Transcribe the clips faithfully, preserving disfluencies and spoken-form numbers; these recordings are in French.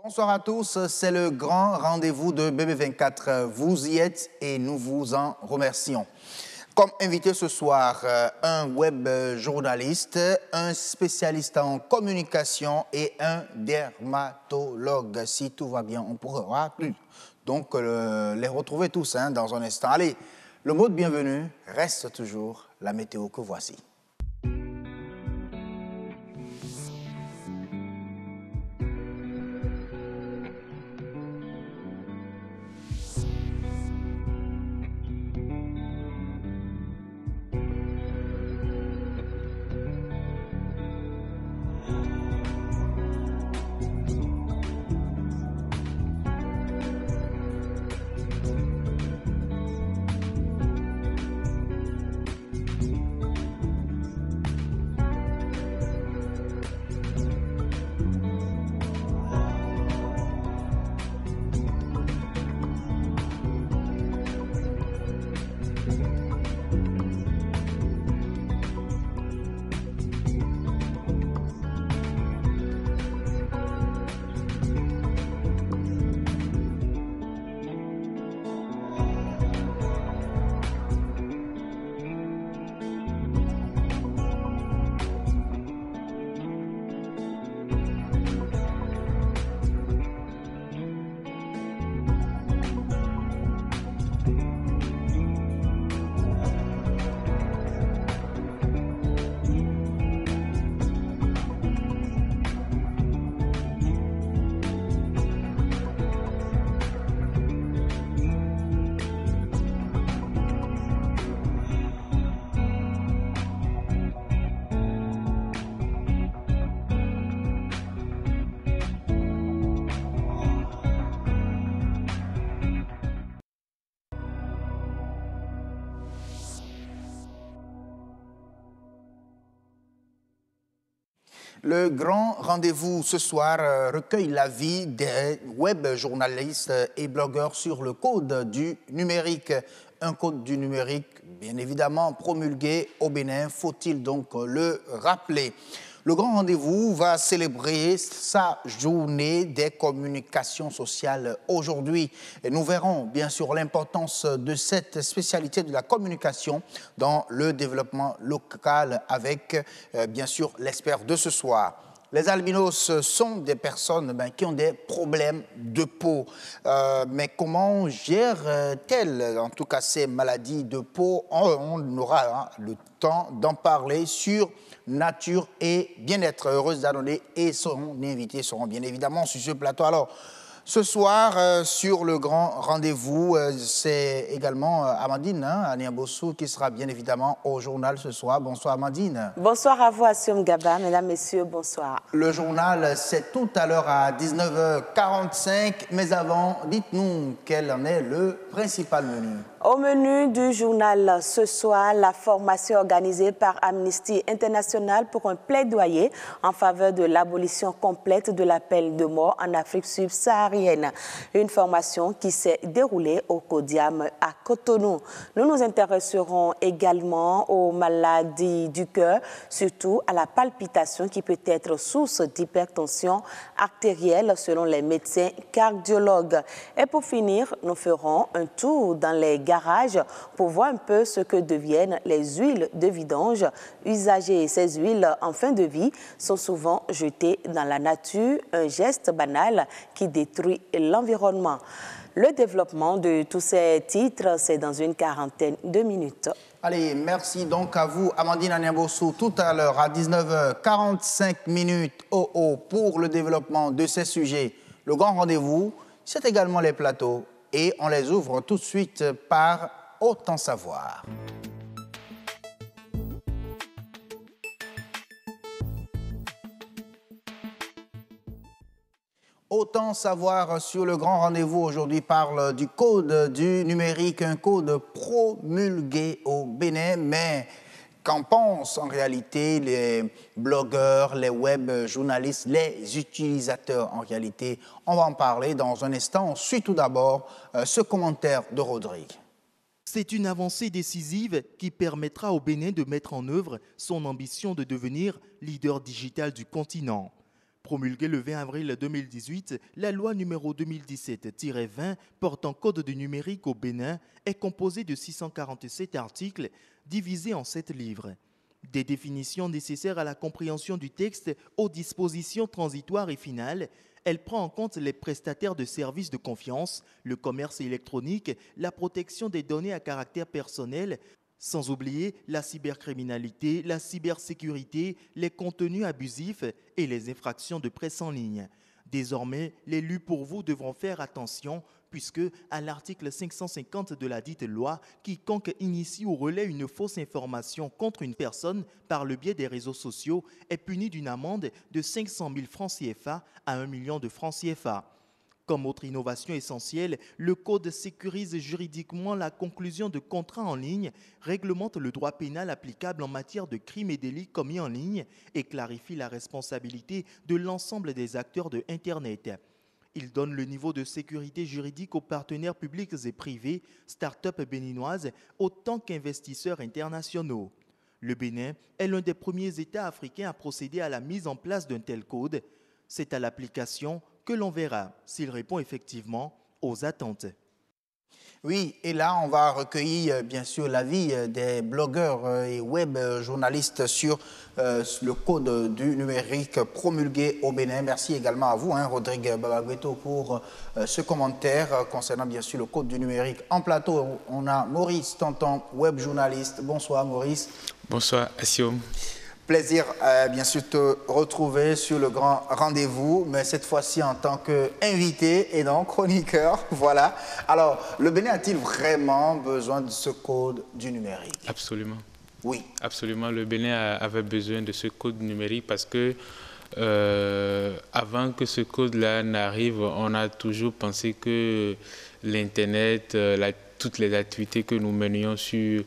Bonsoir à tous, c'est le grand rendez-vous de B B vingt-quatre. Vous y êtes et nous vous en remercions. Comme invité ce soir, un web journaliste, un spécialiste en communication et un dermatologue. Si tout va bien, on pourra plus. Donc, euh, les retrouver tous hein, dans un instant. Allez, le mot de bienvenue reste toujours la météo que voici. Le grand rendez-vous ce soir euh, recueille l'avis des web journalistes et blogueurs sur le code du numérique. Un code du numérique, bien évidemment, promulgué au Bénin, faut-il donc le rappeler? Le grand rendez-vous va célébrer sa journée des communications sociales aujourd'hui. Et nous verrons bien sûr l'importance de cette spécialité de la communication dans le développement local avec euh, bien sûr l'expert de ce soir. Les albinos sont des personnes ben, qui ont des problèmes de peau. Euh, mais comment gèrent-elles en tout cas ces maladies de peau? On aura hein, le temps d'en parler sur Nature et Bien-être. Heureuse d'annoncer et son invités seront bien évidemment sur ce plateau. Alors, ce soir, euh, sur le grand rendez-vous, euh, c'est également euh, Amandine hein, Aniabossou qui sera bien évidemment au journal ce soir. Bonsoir Amandine. Bonsoir à vous, Assoum Gaba. Mesdames, Messieurs, bonsoir. Le journal, c'est tout à l'heure à dix-neuf heures quarante-cinq. Mais avant, dites-nous quel en est le principal menu. Au menu du journal ce soir, la formation organisée par Amnesty International pour un plaidoyer en faveur de l'abolition complète de la peine de mort en Afrique subsaharienne. Une formation qui s'est déroulée au Codiam à Cotonou. Nous nous intéresserons également aux maladies du cœur, surtout à la palpitation qui peut être source d'hypertension artérielle selon les médecins cardiologues. Et pour finir, nous ferons un tour dans les garage pour voir un peu ce que deviennent les huiles de vidange usagées. Ces huiles en fin de vie sont souvent jetées dans la nature, un geste banal qui détruit l'environnement. Le développement de tous ces titres, c'est dans une quarantaine de minutes. Allez, merci donc à vous, Amandine Aniabossou, tout à l'heure à dix-neuf heures quarante-cinq minutes oh, oh, pour le développement de ces sujets. Le grand rendez-vous, c'est également les plateaux. Et on les ouvre tout de suite par Autant Savoir. Autant Savoir sur le grand rendez-vous aujourd'hui parle du code du numérique, un code promulgué au Bénin, mais qu'en pensent en réalité les blogueurs, les web journalistes, les utilisateurs en réalité? On va en parler dans un instant. On suit tout d'abord euh, ce commentaire de Rodrigue. C'est une avancée décisive qui permettra au Bénin de mettre en œuvre son ambition de devenir leader digital du continent. Promulguée le vingt avril deux mille dix-huit, la loi numéro deux mille dix-sept tiret vingt portant code du numérique au Bénin est composée de six cent quarante-sept articles divisés en sept livres. Des définitions nécessaires à la compréhension du texte aux dispositions transitoires et finales, elle prend en compte les prestataires de services de confiance, le commerce électronique, la protection des données à caractère personnel, sans oublier la cybercriminalité, la cybersécurité, les contenus abusifs et les infractions de presse en ligne. Désormais, les lus pour vous devront faire attention puisque, à l'article cinq cent cinquante de la dite loi, quiconque initie ou relaie une fausse information contre une personne par le biais des réseaux sociaux est puni d'une amende de cinq cent mille francs C F A à un million de francs C F A. Comme autre innovation essentielle, le Code sécurise juridiquement la conclusion de contrats en ligne, réglemente le droit pénal applicable en matière de crimes et délits commis en ligne et clarifie la responsabilité de l'ensemble des acteurs de Internet. Il donne le niveau de sécurité juridique aux partenaires publics et privés, start-up béninoises, autant qu'investisseurs internationaux. Le Bénin est l'un des premiers États africains à procéder à la mise en place d'un tel code. C'est à l'application que l'on verra s'il répond effectivement aux attentes. Oui, et là, on va recueillir bien sûr l'avis des blogueurs et web journalistes sur euh, le code du numérique promulgué au Bénin. Merci également à vous, hein, Rodrigue Babagüeto, pour euh, ce commentaire concernant bien sûr le code du numérique. En plateau, on a Maurice Tonton, web journaliste. Bonsoir Maurice. Bonsoir Asiom. Plaisir, euh, bien sûr, te retrouver sur le grand rendez-vous, mais cette fois-ci en tant qu'invité et non chroniqueur. Voilà. Alors, le Bénin a-t-il vraiment besoin de ce code du numérique? Absolument. Oui. Absolument. Le Bénin avait besoin de ce code numérique parce que, euh, avant que ce code-là n'arrive, on a toujours pensé que l'Internet, la, toutes les activités que nous menions sur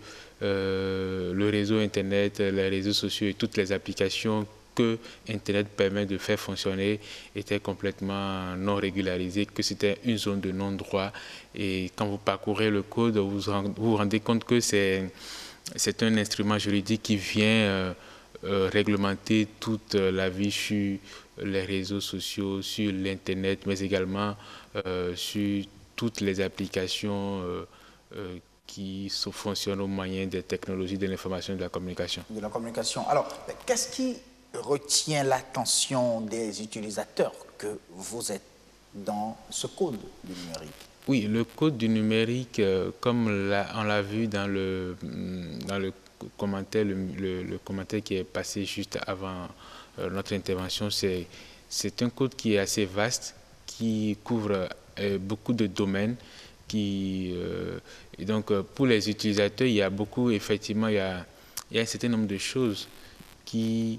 Euh, le réseau Internet, les réseaux sociaux et toutes les applications que Internet permet de faire fonctionner étaient complètement non régularisées, que c'était une zone de non-droit. Et quand vous parcourez le code, vous vous, vous rendez compte que c'est c'est un instrument juridique qui vient euh, euh, réglementer toute la vie sur les réseaux sociaux, sur l'Internet, mais également euh, sur toutes les applications euh, euh, qui fonctionnent au moyen des technologies de l'information et de la communication. De la communication. Alors, qu'est-ce qui retient l'attention des utilisateurs que vous êtes dans ce code du numérique? Oui, le code du numérique, euh, comme on l'a vu dans le, dans le commentaire, le, le, le commentaire qui est passé juste avant euh, notre intervention, c'est c'est un code qui est assez vaste, qui couvre euh, beaucoup de domaines. Qui, euh, et donc, pour les utilisateurs, il y a beaucoup, effectivement, il y a, il y a un certain nombre de choses qui,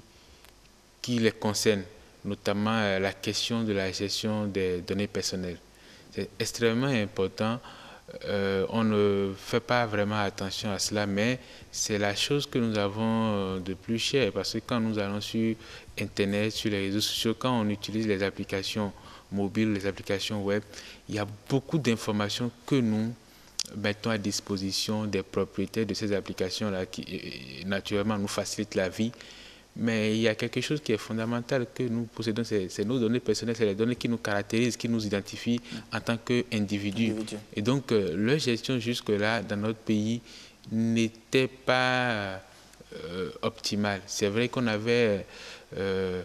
qui les concernent, notamment euh, la question de la gestion des données personnelles. C'est extrêmement important. Euh, on ne fait pas vraiment attention à cela, mais c'est la chose que nous avons de plus cher, parce que quand nous allons sur Internet, sur les réseaux sociaux, quand on utilise les applications mobiles, les applications web, il y a beaucoup d'informations que nous mettons à disposition des propriétaires de ces applications-là qui, naturellement, nous facilitent la vie. Mais il y a quelque chose qui est fondamental que nous possédons, c'est nos données personnelles, c'est les données qui nous caractérisent, qui nous identifient en tant qu'individus. Et donc, euh, leur gestion jusque-là, dans notre pays, n'était pas euh, optimale. C'est vrai qu'on avait euh,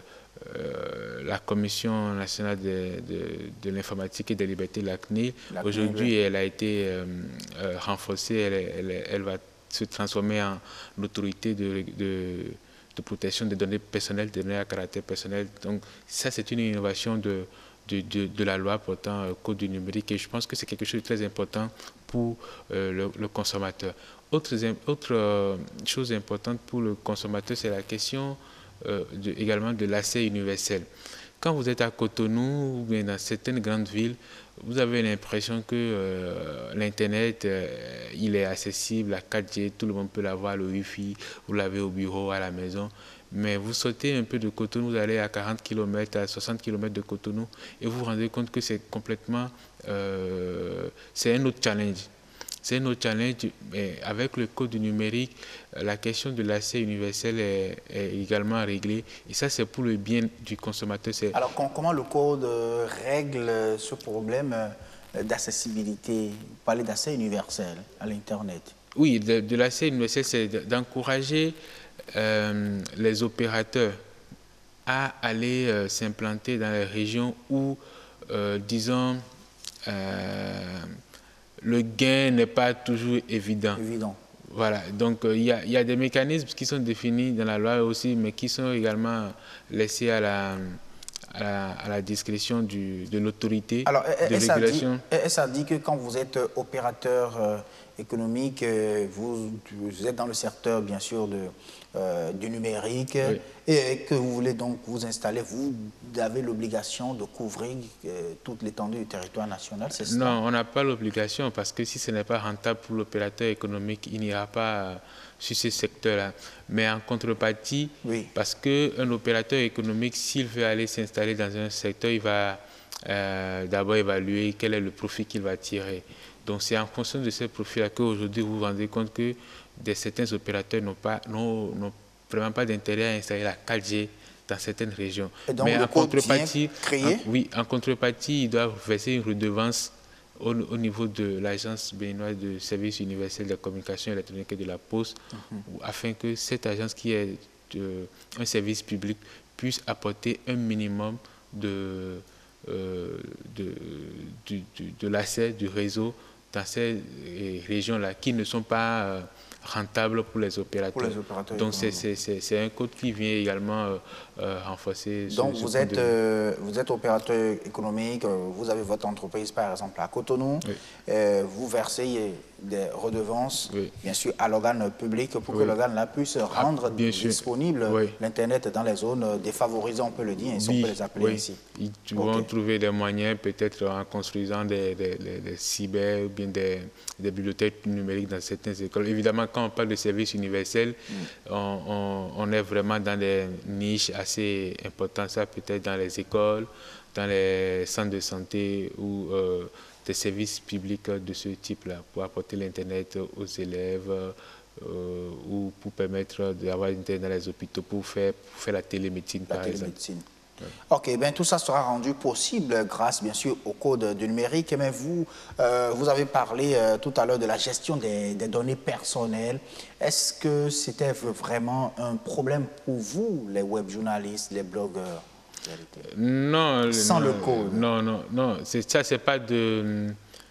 euh, la Commission nationale de, de, de l'informatique et des libertés, la C N I L. Aujourd'hui, elle a été euh, euh, renforcée, elle, elle, elle va se transformer en autorité de... de de protection des données personnelles, des données à caractère personnel. Donc ça, c'est une innovation de, de, de, de la loi portant euh, code du numérique et je pense que c'est quelque chose de très important pour euh, le, le consommateur. Autre, autre euh, chose importante pour le consommateur, c'est la question euh, de, également de l'accès universel. Quand vous êtes à Cotonou ou bien dans certaines grandes villes, vous avez l'impression que euh, l'Internet, euh, il est accessible, la quatre G, tout le monde peut l'avoir, le Wi-Fi, vous l'avez au bureau, à la maison. Mais vous sautez un peu de Cotonou, vous allez à quarante kilomètres, à soixante kilomètres de Cotonou, et vous vous rendez compte que c'est complètement, euh, c'est un autre challenge. c'est notre challenge. Mais avec le code du numérique, la question de l'accès universel est, est également réglée. Et ça, c'est pour le bien du consommateur. Alors, comment le code règle ce problème d'accessibilité, parler d'accès universel à l'Internet? Oui, de, de l'accès universel, c'est d'encourager euh, les opérateurs à aller euh, s'implanter dans les régions où, euh, disons, euh, le gain n'est pas toujours évident. Évident. Voilà, donc il euh, y, y a des mécanismes qui sont définis dans la loi aussi, mais qui sont également laissés à la, à la, à la discrétion du, de l'autorité de régulation. Et ça dit que quand vous êtes opérateur euh, économique, vous, vous êtes dans le secteur, bien sûr, de, euh, du numérique, oui. et que vous voulez donc vous installer, vous avez l'obligation de couvrir euh, toute l'étendue du territoire national, c'est ça? Non, on n'a pas l'obligation, parce que si ce n'est pas rentable pour l'opérateur économique, il n'ira pas euh, sur ce secteur-là. Mais en contrepartie, oui. parce qu'un opérateur économique, s'il veut aller s'installer dans un secteur, il va euh, d'abord évaluer quel est le profit qu'il va tirer. Donc c'est en fonction de ce profil-là qu'aujourd'hui vous vous rendez compte que des, certains opérateurs n'ont pas, n'ont, n'ont vraiment pas d'intérêt à installer la quatre G dans certaines régions. Et donc, mais le en contrepartie, créé? En, oui, en contrepartie, ils doivent verser une redevance au, au niveau de l'agence béninoise de services universels de la communication électronique et de la poste, mm-hmm. afin que cette agence qui est de, un service public puisse apporter un minimum de, euh, de, de, de, de l'accès du réseau dans ces régions-là qui ne sont pas euh, rentables pour les opérateurs. Pour les opérateurs Donc c'est un code qui vient également euh, euh, renforcer. Donc ce, vous, ce êtes, de... euh, vous êtes opérateur économique, vous avez votre entreprise par exemple à Cotonou, oui. euh, vous versez des redevances, oui. bien sûr, à l'organe public pour oui. que l'organe puisse rendre ah, disponible oui. l'Internet dans les zones défavorisées, on peut le dire, ainsi oui. on peut les appeler oui. ici. Ils okay. vont trouver des moyens, peut-être en construisant des, des, des, des cyber ou bien des, des bibliothèques numériques dans certaines écoles. Évidemment, quand on parle de services universels, mm. on, on, on est vraiment dans des niches assez importantes, ça peut-être dans les écoles, dans les centres de santé ou euh, des services publics de ce type-là, pour apporter l'Internet aux élèves euh, ou pour permettre d'avoir l'Internet dans les hôpitaux, pour faire, pour faire la télémédecine, la par télémédecine. exemple. Ok, bien tout ça sera rendu possible grâce bien sûr au code du numérique, mais vous, euh, vous avez parlé euh, tout à l'heure de la gestion des, des données personnelles. Est-ce que c'était vraiment un problème pour vous, les web journalistes, les blogueurs? Non. Sans non, le code? Non, non, non. Ça, c'est pas de...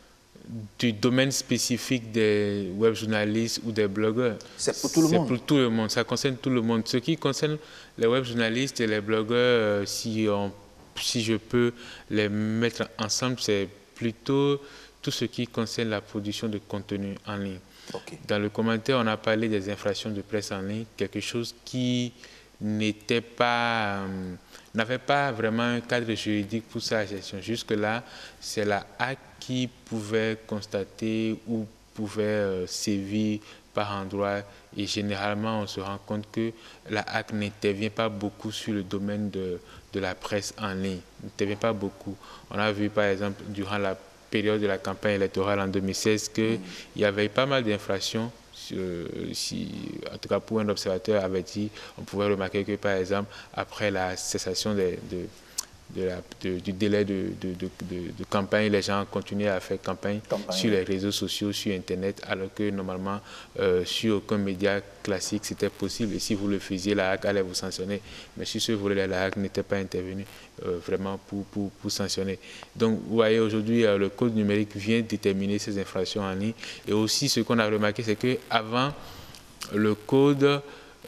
du domaine spécifique des web journalistes ou des blogueurs. C'est pour tout le monde? C'est pour tout le monde, ça concerne tout le monde. Ce qui concerne les web journalistes et les blogueurs, euh, si, on, si je peux les mettre ensemble, c'est plutôt tout ce qui concerne la production de contenu en ligne. Okay. Dans le commentaire, on a parlé des infractions de presse en ligne, quelque chose qui n'était pas... Euh, n'avait pas vraiment un cadre juridique pour sa gestion. Jusque-là, c'est la A C qui pouvait constater ou pouvait euh, sévir par endroit. Et généralement, on se rend compte que la A C n'intervient pas beaucoup sur le domaine de, de la presse en ligne. N'intervient pas beaucoup. On a vu, par exemple, durant la période de la campagne électorale en deux mille seize, qu'il y avait pas mal d'infractions. Euh, si, en tout cas pour un observateur averti, on pouvait remarquer que par exemple après la cessation de, de, de la, de, du délai de, de, de, de campagne, les gens continuaient à faire campagne, campagne sur les réseaux sociaux, sur Internet, alors que normalement euh, sur aucun média classique c'était possible, et si vous le faisiez, la A C allait vous sanctionner, mais sur ce volet la A C n'était pas intervenue euh, vraiment pour, pour, pour sanctionner. Donc vous voyez aujourd'hui euh, le code numérique vient déterminer ces infractions en ligne, et aussi ce qu'on a remarqué c'est qu'avant le code,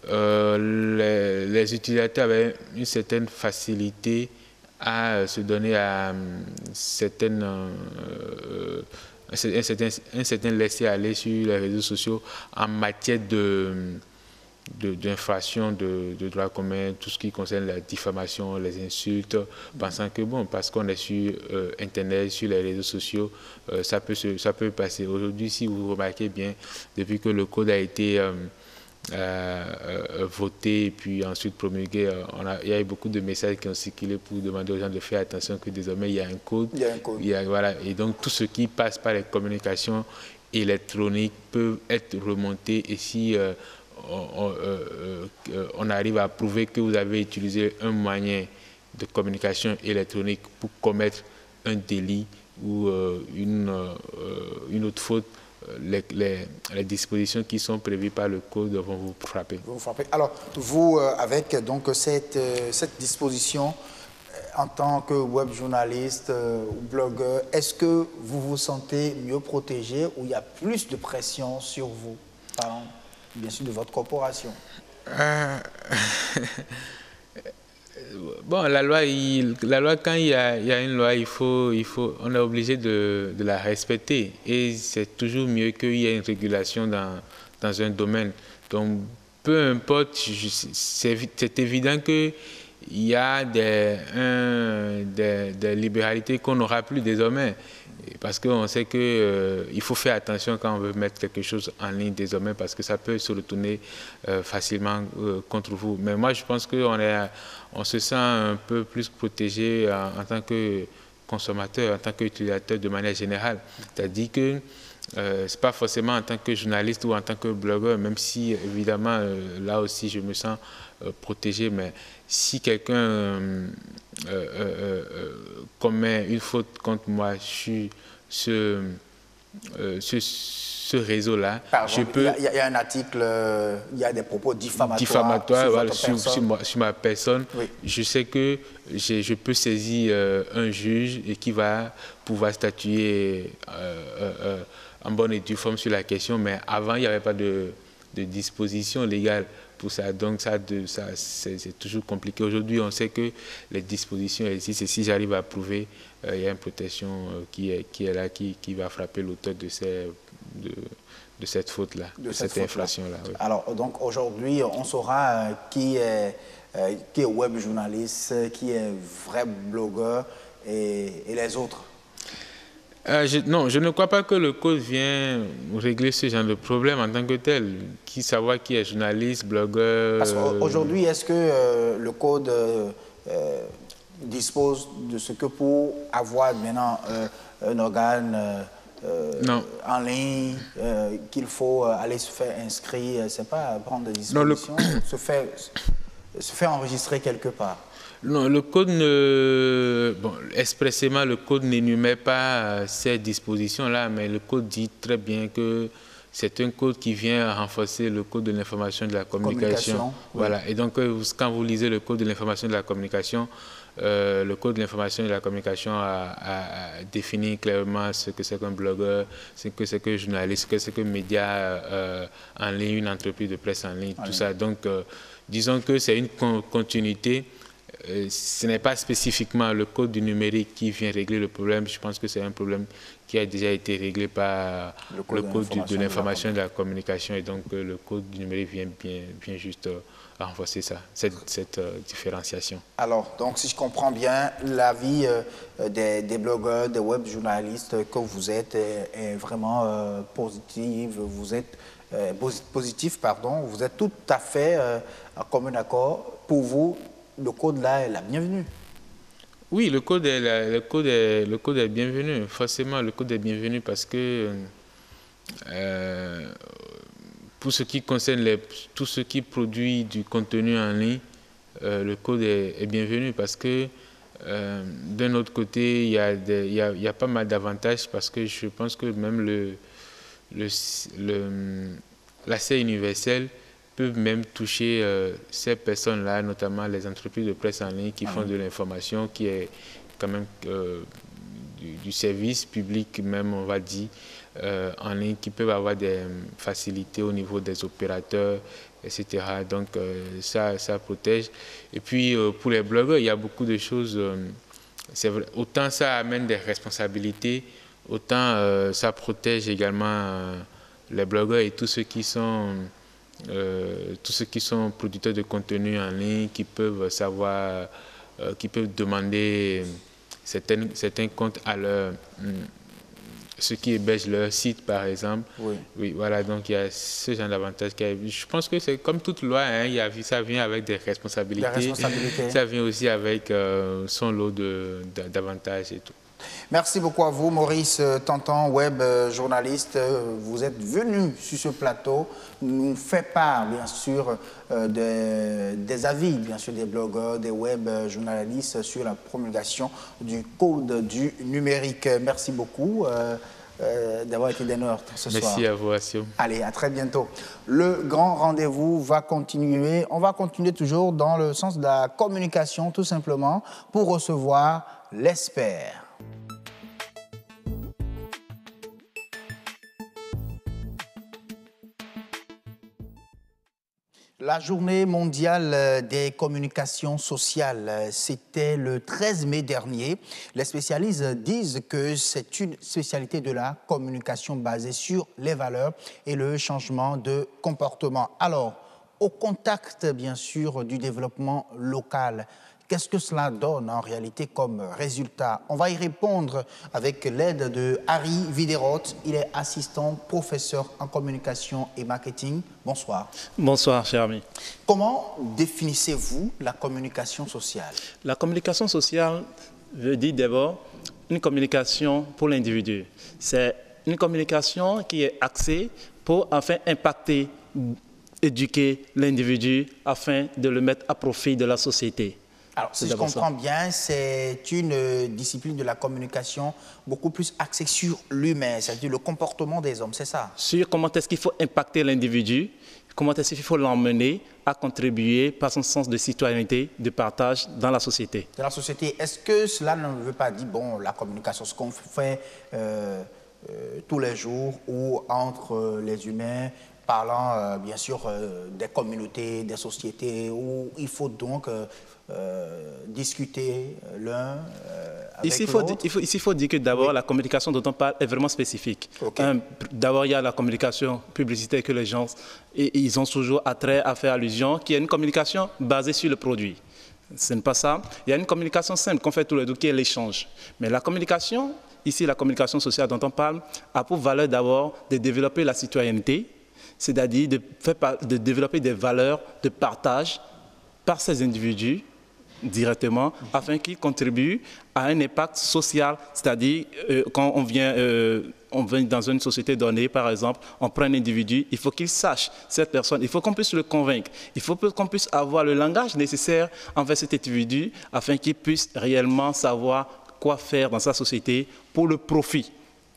euh, les, les utilisateurs avaient une certaine facilité à se donner à certaines, euh, un certain, un certain laisser-aller sur les réseaux sociaux en matière de d'infraction de, de, de droit commun, tout ce qui concerne la diffamation, les insultes, pensant que bon, parce qu'on est sur euh, Internet, sur les réseaux sociaux, euh, ça peut se, ça peut passer. Aujourd'hui, si vous remarquez bien, depuis que le code a été euh, Euh, euh, voté et puis ensuite promulgué, euh, on a, il y a eu beaucoup de messages qui ont circulé pour demander aux gens de faire attention que désormais il y a un code. Il y a un code. Il y a, voilà, et donc tout ce qui passe par les communications électroniques peuvent être remontées et si euh, on, on, euh, euh, on arrive à prouver que vous avez utilisé un moyen de communication électronique pour commettre un délit ou euh, une, euh, une autre faute, les, les, les dispositions qui sont prévues par le code vont vous frapper. Vous frappez. Alors, vous, euh, avec donc, cette, euh, cette disposition, en tant que web journaliste euh, ou blogueur, est-ce que vous vous sentez mieux protégé ou il y a plus de pression sur vous, par, bien sûr, de votre corporation? euh... Bon, la loi, il, la loi quand il y, a, il y a une loi, il faut, il faut, on est obligé de, de la respecter. Et c'est toujours mieux qu'il y ait une régulation dans, dans un domaine. Donc, peu importe, c'est évident qu'il y a des, un, des, des libéralités qu'on n'aura plus désormais. Parce qu'on sait qu'il euh, faut faire attention quand on veut mettre quelque chose en ligne désormais parce que ça peut se retourner euh, facilement euh, contre vous. Mais moi, je pense qu'on on se sent un peu plus protégé en, en tant que consommateur, en tant qu'utilisateur de manière générale. C'est-à-dire que euh, ce n'est pas forcément en tant que journaliste ou en tant que blogueur, même si évidemment euh, là aussi je me sens euh, protégé, mais si quelqu'un euh, euh, euh, euh, commet une faute contre moi sur ce, euh, ce, ce réseau-là, je peux... Il y, y a un article, euh, il y a des propos diffamatoires, diffamatoires sur, voilà, votre sur, sur, moi, sur ma personne. Oui. Je sais que je peux saisir euh, un juge et qui va pouvoir statuer euh, euh, en bonne et due forme sur la question, mais avant, il n'y avait pas de, de disposition légale pour ça. Donc, ça, ça c'est toujours compliqué. Aujourd'hui, on sait que les dispositions existent et si j'arrive à prouver, euh, il y a une protection euh, qui, est, qui est là, qui, qui va frapper l'auteur de, ces, de, de cette faute-là, de, de cette, cette infraction-là. Oui. Alors, donc, aujourd'hui, on saura euh, qui, est, euh, qui est web journaliste, qui est vrai blogueur et, et les autres. Euh, je, non, je ne crois pas que le code vient régler ce genre de problème en tant que tel. Qui savoir qui est journaliste, blogueur... Parce qu'aujourd'hui, est-ce que euh, le code euh, euh, dispose de ce que pour avoir maintenant euh, un organe euh, non. en ligne, euh, qu'il faut aller se faire inscrire, c'est pas prendre des dispositions, non, le... se, faire, se faire enregistrer quelque part? Non, le code ne... Bon, expressément, le code n'énumère pas ces dispositions-là, mais le code dit très bien que c'est un code qui vient renforcer le code de l'information et de la communication. communication voilà. Oui. Et donc, quand vous lisez le code de l'information et de la communication, euh, le code de l'information et de la communication a, a, a défini clairement ce que c'est qu'un blogueur, ce que c'est qu'un journaliste, ce que c'est qu'un média euh, en ligne, une entreprise de presse en ligne, en tout ligne. ça. Donc, euh, disons que c'est une con continuité. Euh, ce n'est pas spécifiquement le code du numérique qui vient régler le problème. Je pense que c'est un problème qui a déjà été réglé par le code, le code de l'information et de la communication. Et donc, euh, le code du numérique vient, bien, vient juste euh, renforcer ça, cette, cette euh, différenciation. Alors, donc, si je comprends bien, l'avis euh, des, des blogueurs, des web journalistes que vous êtes est, est vraiment euh, positif. Vous êtes euh, positif, pardon. Vous êtes tout à fait euh, en commun accord. Pour vous, le code là est la bienvenue. Oui, le code est, la, le code est, le code est bienvenu. Forcément, le code est bienvenu parce que euh, pour ce qui concerne les, tout ce qui produit du contenu en ligne, euh, le code est, est bienvenu parce que euh, d'un autre côté, il y a, des, il y a, il y a pas mal d'avantages parce que je pense que même le, le, le, l'accès universel peuvent même toucher euh, ces personnes-là, notamment les entreprises de presse en ligne qui ah font oui. de l'information, qui est quand même euh, du, du service public même, on va dire, euh, en ligne, qui peuvent avoir des facilités au niveau des opérateurs, et cetera. Donc euh, ça, ça protège. Et puis euh, pour les blogueurs, il y a beaucoup de choses. Euh, c'est vrai, autant ça amène des responsabilités, autant euh, ça protège également euh, les blogueurs et tous ceux qui sont... Euh, tous ceux qui sont producteurs de contenu en ligne, qui peuvent savoir, euh, qui peuvent demander certains, certains comptes à leur, ceux qui hébergent leur site par exemple. Oui. Oui, voilà, donc il y a ce genre d'avantage. Je pense que c'est comme toute loi, hein, il y a, ça vient avec des responsabilités. Des responsabilités. Ça vient aussi avec euh, son lot d'avantages et tout. Merci beaucoup à vous, Maurice Tantan, web journaliste. Vous êtes venu sur ce plateau nous faire part, bien sûr, des, des avis, bien sûr, des blogueurs, des web journalistes sur la promulgation du Code du numérique. Merci beaucoup euh, euh, d'avoir été des nôtres ce Merci soir. Merci à vous, Assio. Allez, à très bientôt. Le grand rendez-vous va continuer. On va continuer toujours dans le sens de la communication, tout simplement, pour recevoir l'expert. La journée mondiale des communications sociales, c'était le treize mai dernier. Les spécialistes disent que c'est une spécialité de la communication basée sur les valeurs et le changement de comportement. Alors, au contact, bien sûr, du développement local, qu'est-ce que cela donne en réalité comme résultat? On va y répondre avec l'aide de Harry Videroth. Il est assistant professeur en communication et marketing. Bonsoir. Bonsoir, cher ami. Comment définissez-vous la communication sociale? La communication sociale veut dire d'abord une communication pour l'individu. C'est une communication qui est axée pour enfin impacter, éduquer l'individu afin de le mettre à profit de la société. Alors, si je comprends bien, c'est une discipline de la communication beaucoup plus axée sur l'humain, c'est-à-dire le comportement des hommes, c'est ça? Sur comment est-ce qu'il faut impacter l'individu, comment est-ce qu'il faut l'emmener à contribuer par son sens de citoyenneté, de partage dans la société. Dans la société, est-ce que cela ne veut pas dire, bon, la communication, ce qu'on fait euh, euh, tous les jours ou entre les humains, parlant euh, bien sûr euh, des communautés, des sociétés, où il faut donc euh, euh, discuter l'un euh, avec l'autre. Ici, il faut dire que d'abord, oui, la communication dont on parle est vraiment spécifique. Okay. D'abord, il y a la communication publicitaire que les gens et, ils ont toujours attrait à faire allusion, qui est une communication basée sur le produit. Ce n'est pas ça. Il y a une communication simple qu'on fait tous les deux, qui est l'échange. Mais la communication, ici, la communication sociale dont on parle, a pour valeur d'abord de développer la citoyenneté, c'est-à-dire de, de développer des valeurs de partage par ces individus directement, afin qu'ils contribuent à un impact social, c'est-à-dire euh, quand on vient, euh, on vient dans une société donnée, par exemple, on prend un individu, il faut qu'il sache cette personne, il faut qu'on puisse le convaincre, il faut qu'on puisse avoir le langage nécessaire envers cet individu, afin qu'il puisse réellement savoir quoi faire dans sa société pour le profit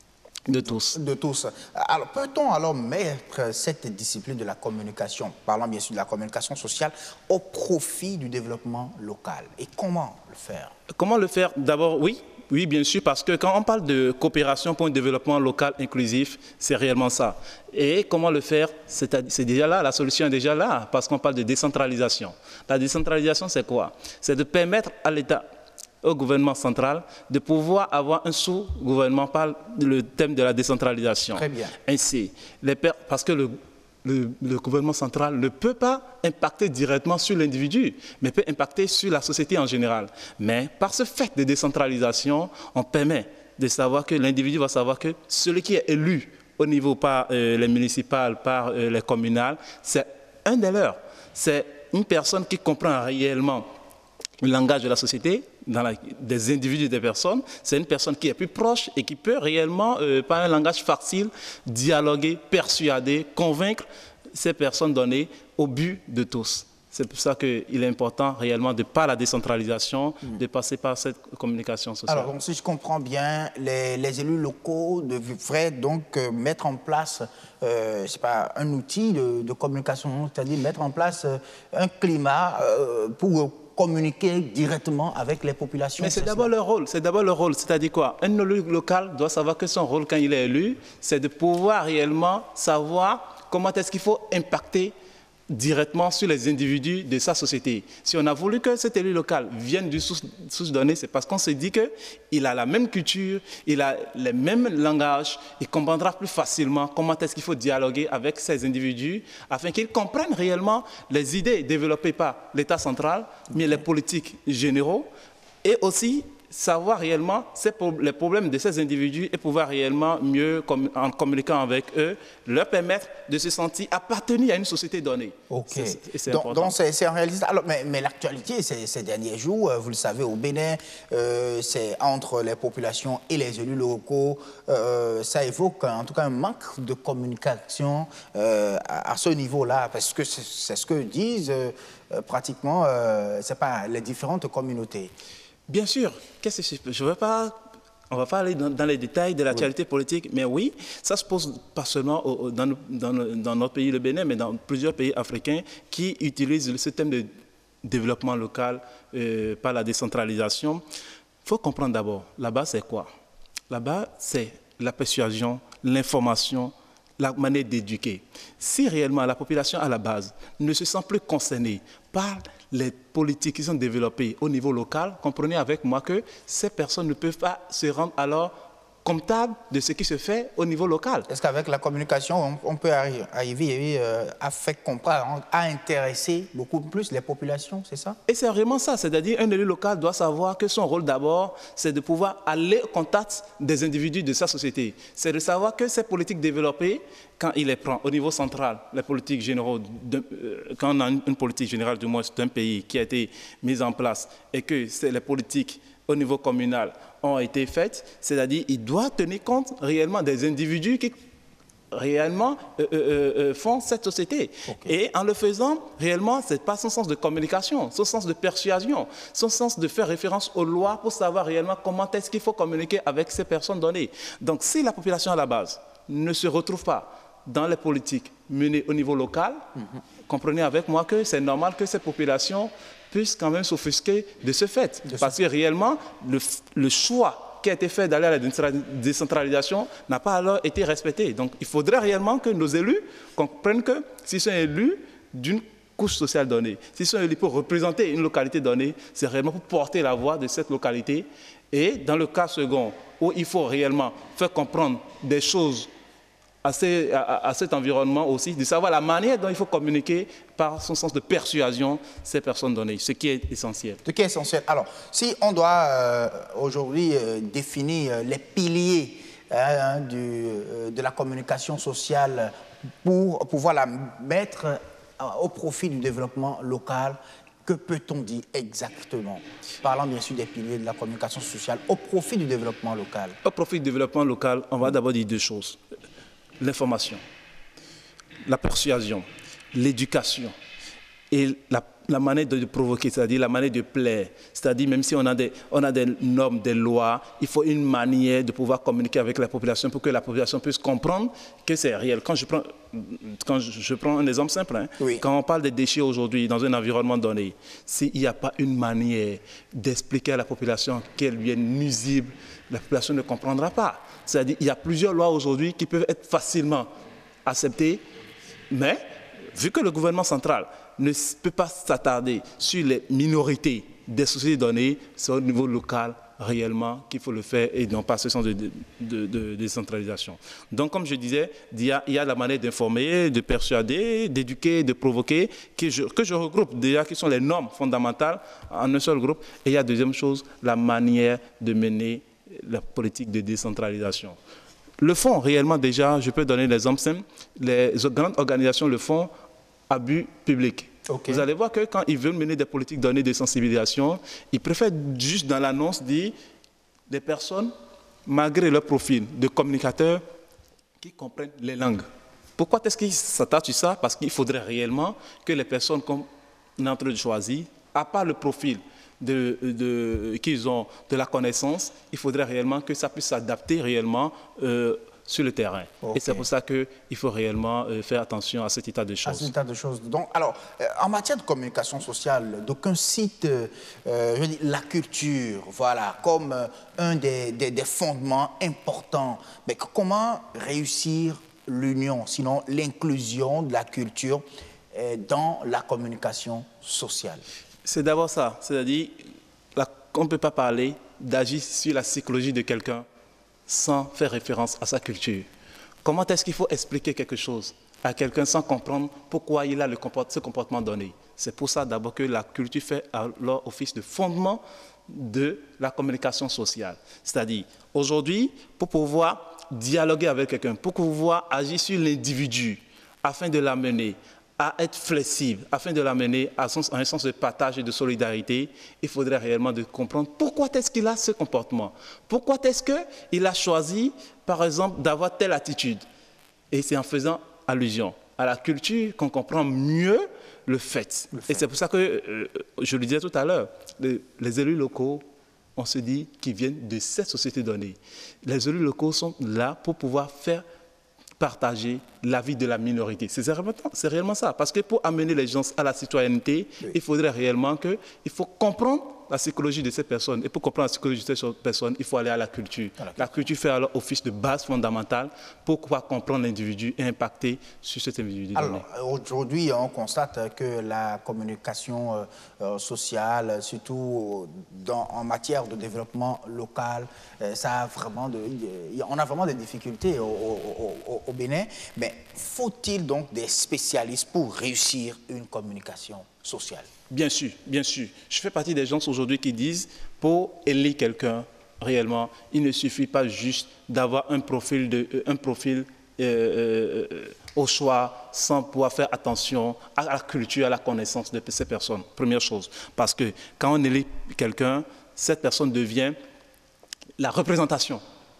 de tous. De tous. Alors, peut-on alors mettre cette discipline de la communication, parlant bien sûr de la communication sociale, au profit du développement local? Et comment le faire? Comment le faire? D'abord, oui. Oui, bien sûr, parce que quand on parle de coopération pour un développement local inclusif, c'est réellement ça. Et comment le faire? C'est déjà là, la solution est déjà là, parce qu'on parle de décentralisation. La décentralisation, c'est quoi? C'est de permettre à l'État, au gouvernement central, de pouvoir avoir un sous-gouvernement par le thème de la décentralisation. Très bien. Ainsi, les per... parce que le, le, le gouvernement central ne peut pas impacter directement sur l'individu, mais peut impacter sur la société en général. Mais par ce fait de décentralisation, on permet de savoir que l'individu va savoir que celui qui est élu au niveau par euh, les municipales, par euh, les communales, c'est un des leurs. C'est une personne qui comprend réellement le langage de la société, dans la, des individus, des personnes. C'est une personne qui est plus proche et qui peut réellement, euh, par un langage facile, dialoguer, persuader, convaincre ces personnes données au but de tous. C'est pour ça qu'il est important réellement de par la décentralisation, mmh. de passer par cette communication sociale. Alors, donc, si je comprends bien, les, les élus locaux devraient donc euh, mettre en place, euh, c'est pas un outil de, de communication, c'est-à-dire mettre en place euh, un climat euh, pour communiquer directement avec les populations. Mais c'est d'abord leur rôle, c'est d'abord leur rôle, c'est-à-dire quoi? Un élu local doit savoir que son rôle quand il est élu, c'est de pouvoir réellement savoir comment est-ce qu'il faut impacter directement sur les individus de sa société. Si on a voulu que cet élu local vienne du sous-donné, c'est parce qu'on se dit qu'il a la même culture, il a les mêmes langages, il comprendra plus facilement comment est-ce qu'il faut dialoguer avec ces individus afin qu'ils comprennent réellement les idées développées par l'État central, mais les politiques généraux, et aussi savoir réellement les problèmes de ces individus et pouvoir réellement mieux, en communiquant avec eux, leur permettre de se sentir appartenir à une société donnée. Ok. C'est donc, donc c'est en réalité... Alors, mais mais l'actualité, ces, ces derniers jours, vous le savez, au Bénin, euh, c'est entre les populations et les élus locaux, euh, ça évoque en tout cas un manque de communication euh, à, à ce niveau-là, parce que c'est ce que disent euh, pratiquement euh, c'est pas les différentes communautés. Bien sûr, qu'est-ce que je ne veux pas, on ne va pas aller dans, dans les détails de l'actualité oui. politique, mais oui, ça se pose pas seulement au, dans, dans, dans notre pays, le Bénin, mais dans plusieurs pays africains qui utilisent le système de développement local euh, par la décentralisation. Il faut comprendre d'abord, là-bas c'est quoi? Là-bas c'est la persuasion, l'information, la manière d'éduquer. Si réellement la population à la base ne se sent plus concernée par les politiques qui sont développées au niveau local, comprenez avec moi que ces personnes ne peuvent pas se rendre alors comptables de ce qui se fait au niveau local. Est-ce qu'avec la communication, on, on peut arriver euh, à faire comprendre, à intéresser beaucoup plus les populations, c'est ça? Et c'est vraiment ça, c'est-à-dire un élu local doit savoir que son rôle d'abord, c'est de pouvoir aller au contact des individus de sa société. C'est de savoir que ces politiques développées, quand il les prend au niveau central, les politiques générales, de, euh, quand on a une, une politique générale du moins d'un pays qui a été mise en place et que c'est les politiques au niveau communal ont été faites, c'est-à-dire qu'il doit tenir compte réellement des individus qui réellement euh, euh, euh, font cette société. Okay. Et en le faisant, réellement, ce n'est pas son sens de communication, son sens de persuasion, son sens de faire référence aux lois pour savoir réellement comment est-ce qu'il faut communiquer avec ces personnes données. Donc, si la population à la base ne se retrouve pas dans les politiques menées au niveau local, mm-hmm. comprenez avec moi que c'est normal que ces populations puissent quand même s'offusquer de ce fait. De Parce ce... que réellement, le, le choix qui a été fait d'aller à la décentralisation n'a pas alors été respecté. Donc il faudrait réellement que nos élus comprennent que s'ils sont élus d'une couche sociale donnée, s'ils sont élus pour représenter une localité donnée, c'est réellement pour porter la voix de cette localité. Et dans le cas second, où il faut réellement faire comprendre des choses À, ces, à, à cet environnement aussi, de savoir la manière dont il faut communiquer par son sens de persuasion ces personnes données, ce qui est essentiel. Ce qui est essentiel. Alors, si on doit euh, aujourd'hui euh, définir les piliers hein, du, euh, de la communication sociale pour pouvoir la mettre euh, au profit du développement local, que peut-on dire exactement? Parlant bien sûr des piliers de la communication sociale au profit du développement local. Au profit du développement local, on va d'abord dire deux choses. L'information, la persuasion, l'éducation et la, la manière de provoquer, c'est-à-dire la manière de plaire. C'est-à-dire même si on a, des, on a des normes, des lois, il faut une manière de pouvoir communiquer avec la population pour que la population puisse comprendre que c'est réel. Quand je prends, quand je, je prends un exemple simple, hein, oui. Quand on parle des déchets aujourd'hui dans un environnement donné, s'il n'y a pas une manière d'expliquer à la population qu'elle lui est nuisible, la population ne comprendra pas. C'est-à-dire qu'il y a plusieurs lois aujourd'hui qui peuvent être facilement acceptées, mais vu que le gouvernement central ne peut pas s'attarder sur les minorités des sociétés données, c'est au niveau local réellement qu'il faut le faire et non pas ce sens de, de, de, de décentralisation. Donc, comme je disais, il y a, il y a la manière d'informer, de persuader, d'éduquer, de provoquer, que je, que je regroupe déjà, qui sont les normes fondamentales en un seul groupe. Et il y a deuxième chose, la manière de mener la politique de décentralisation. Le font réellement déjà, je peux donner l'exemple simple, les grandes organisations le font à but public. Okay. Vous allez voir que quand ils veulent mener des politiques données de sensibilisation, ils préfèrent juste dans l'annonce dire des personnes, malgré leur profil de communicateurs, qui comprennent les langues. Pourquoi est-ce qu'ils s'attachent sur ça? Parce qu'il faudrait réellement que les personnes qu'on est en train de choisir, à part le profil De, de, qu'ils ont de la connaissance, il faudrait réellement que ça puisse s'adapter réellement euh, sur le terrain. Okay. Et c'est pour ça qu'il faut réellement euh, faire attention à cet état de choses. À cet état de choses. Donc, alors, euh, en matière de communication sociale, d'aucuns citent euh, je dis, la culture, voilà, comme euh, un des, des, des fondements importants. Mais comment réussir l'union, sinon l'inclusion de la culture euh, dans la communication sociale? C'est d'abord ça, c'est-à-dire qu'on ne peut pas parler d'agir sur la psychologie de quelqu'un sans faire référence à sa culture. Comment est-ce qu'il faut expliquer quelque chose à quelqu'un sans comprendre pourquoi il a le comport- ce comportement donné. C'est pour ça d'abord que la culture fait alors office de fondement de la communication sociale. C'est-à-dire, aujourd'hui, pour pouvoir dialoguer avec quelqu'un, pour pouvoir agir sur l'individu, afin de l'amener à être flexible, afin de l'amener à, à un sens de partage et de solidarité, il faudrait réellement de comprendre pourquoi est-ce qu'il a ce comportement. Pourquoi est-ce qu'il a choisi, par exemple, d'avoir telle attitude. Et c'est en faisant allusion à la culture qu'on comprend mieux le fait. Le fait. Et c'est pour ça que, euh, je le disais tout à l'heure, les, les élus locaux, on se dit qu'ils viennent de cette société donnée. Les élus locaux sont là pour pouvoir faire partager la vie de la minorité. C'est réellement, c'est réellement ça. Parce que pour amener les gens à la citoyenneté, oui. il faudrait réellement que, il faut comprendre la psychologie de ces personnes. Et pour comprendre la psychologie de ces personnes, il faut aller à la culture. À la, culture. la culture fait alors office de base fondamentale pour pouvoir comprendre l'individu et impacter sur cet individu. Alors, aujourd'hui, on constate que la communication euh, sociale, surtout dans, en matière de développement local, euh, ça a vraiment de, on a vraiment des difficultés au, au, au, au Bénin. Mais faut-il donc des spécialistes pour réussir une communication sociale? Bien sûr, bien sûr. Je fais partie des gens aujourd'hui qui disent, pour élire quelqu'un, réellement, il ne suffit pas juste d'avoir un profil, de, un profil euh, euh, au choix sans pouvoir faire attention à la culture, à la connaissance de ces personnes. Première chose. Parce que quand on élit quelqu'un, cette personne devient la représentation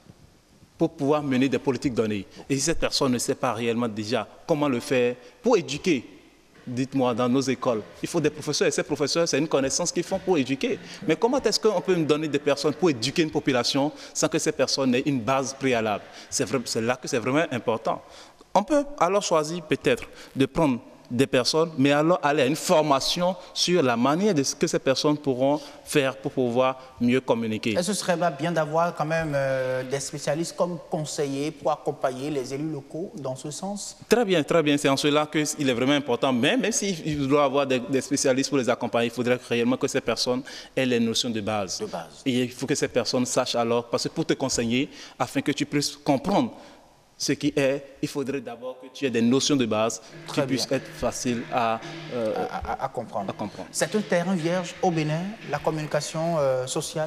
pour pouvoir mener des politiques données. Et si cette personne ne sait pas réellement déjà comment le faire, pour éduquer, dites-moi, dans nos écoles, il faut des professeurs, et ces professeurs, c'est une connaissance qu'ils font pour éduquer. Mais comment est-ce qu'on peut me donner des personnes pour éduquer une population sans que ces personnes aient une base préalable? C'est là que c'est vraiment important. On peut alors choisir peut-être de prendre des personnes, mais alors aller à une formation sur la manière de ce que ces personnes pourront faire pour pouvoir mieux communiquer. Est-ce que ce serait bien d'avoir quand même euh, des spécialistes comme conseillers pour accompagner les élus locaux dans ce sens? Très bien, très bien. C'est en cela qu'il est vraiment important. Mais même s'il doit y avoir des, des spécialistes pour les accompagner, il faudrait réellement que ces personnes aient les notions de base. de base. Et il faut que ces personnes sachent alors, parce que pour te conseiller, afin que tu puisses comprendre ce qui est, il faudrait d'abord que tu aies des notions de base Très qui bien. puissent être faciles à, euh, à, à, à, comprendre. à comprendre. C'est un terrain vierge au Bénin, la communication euh, sociale?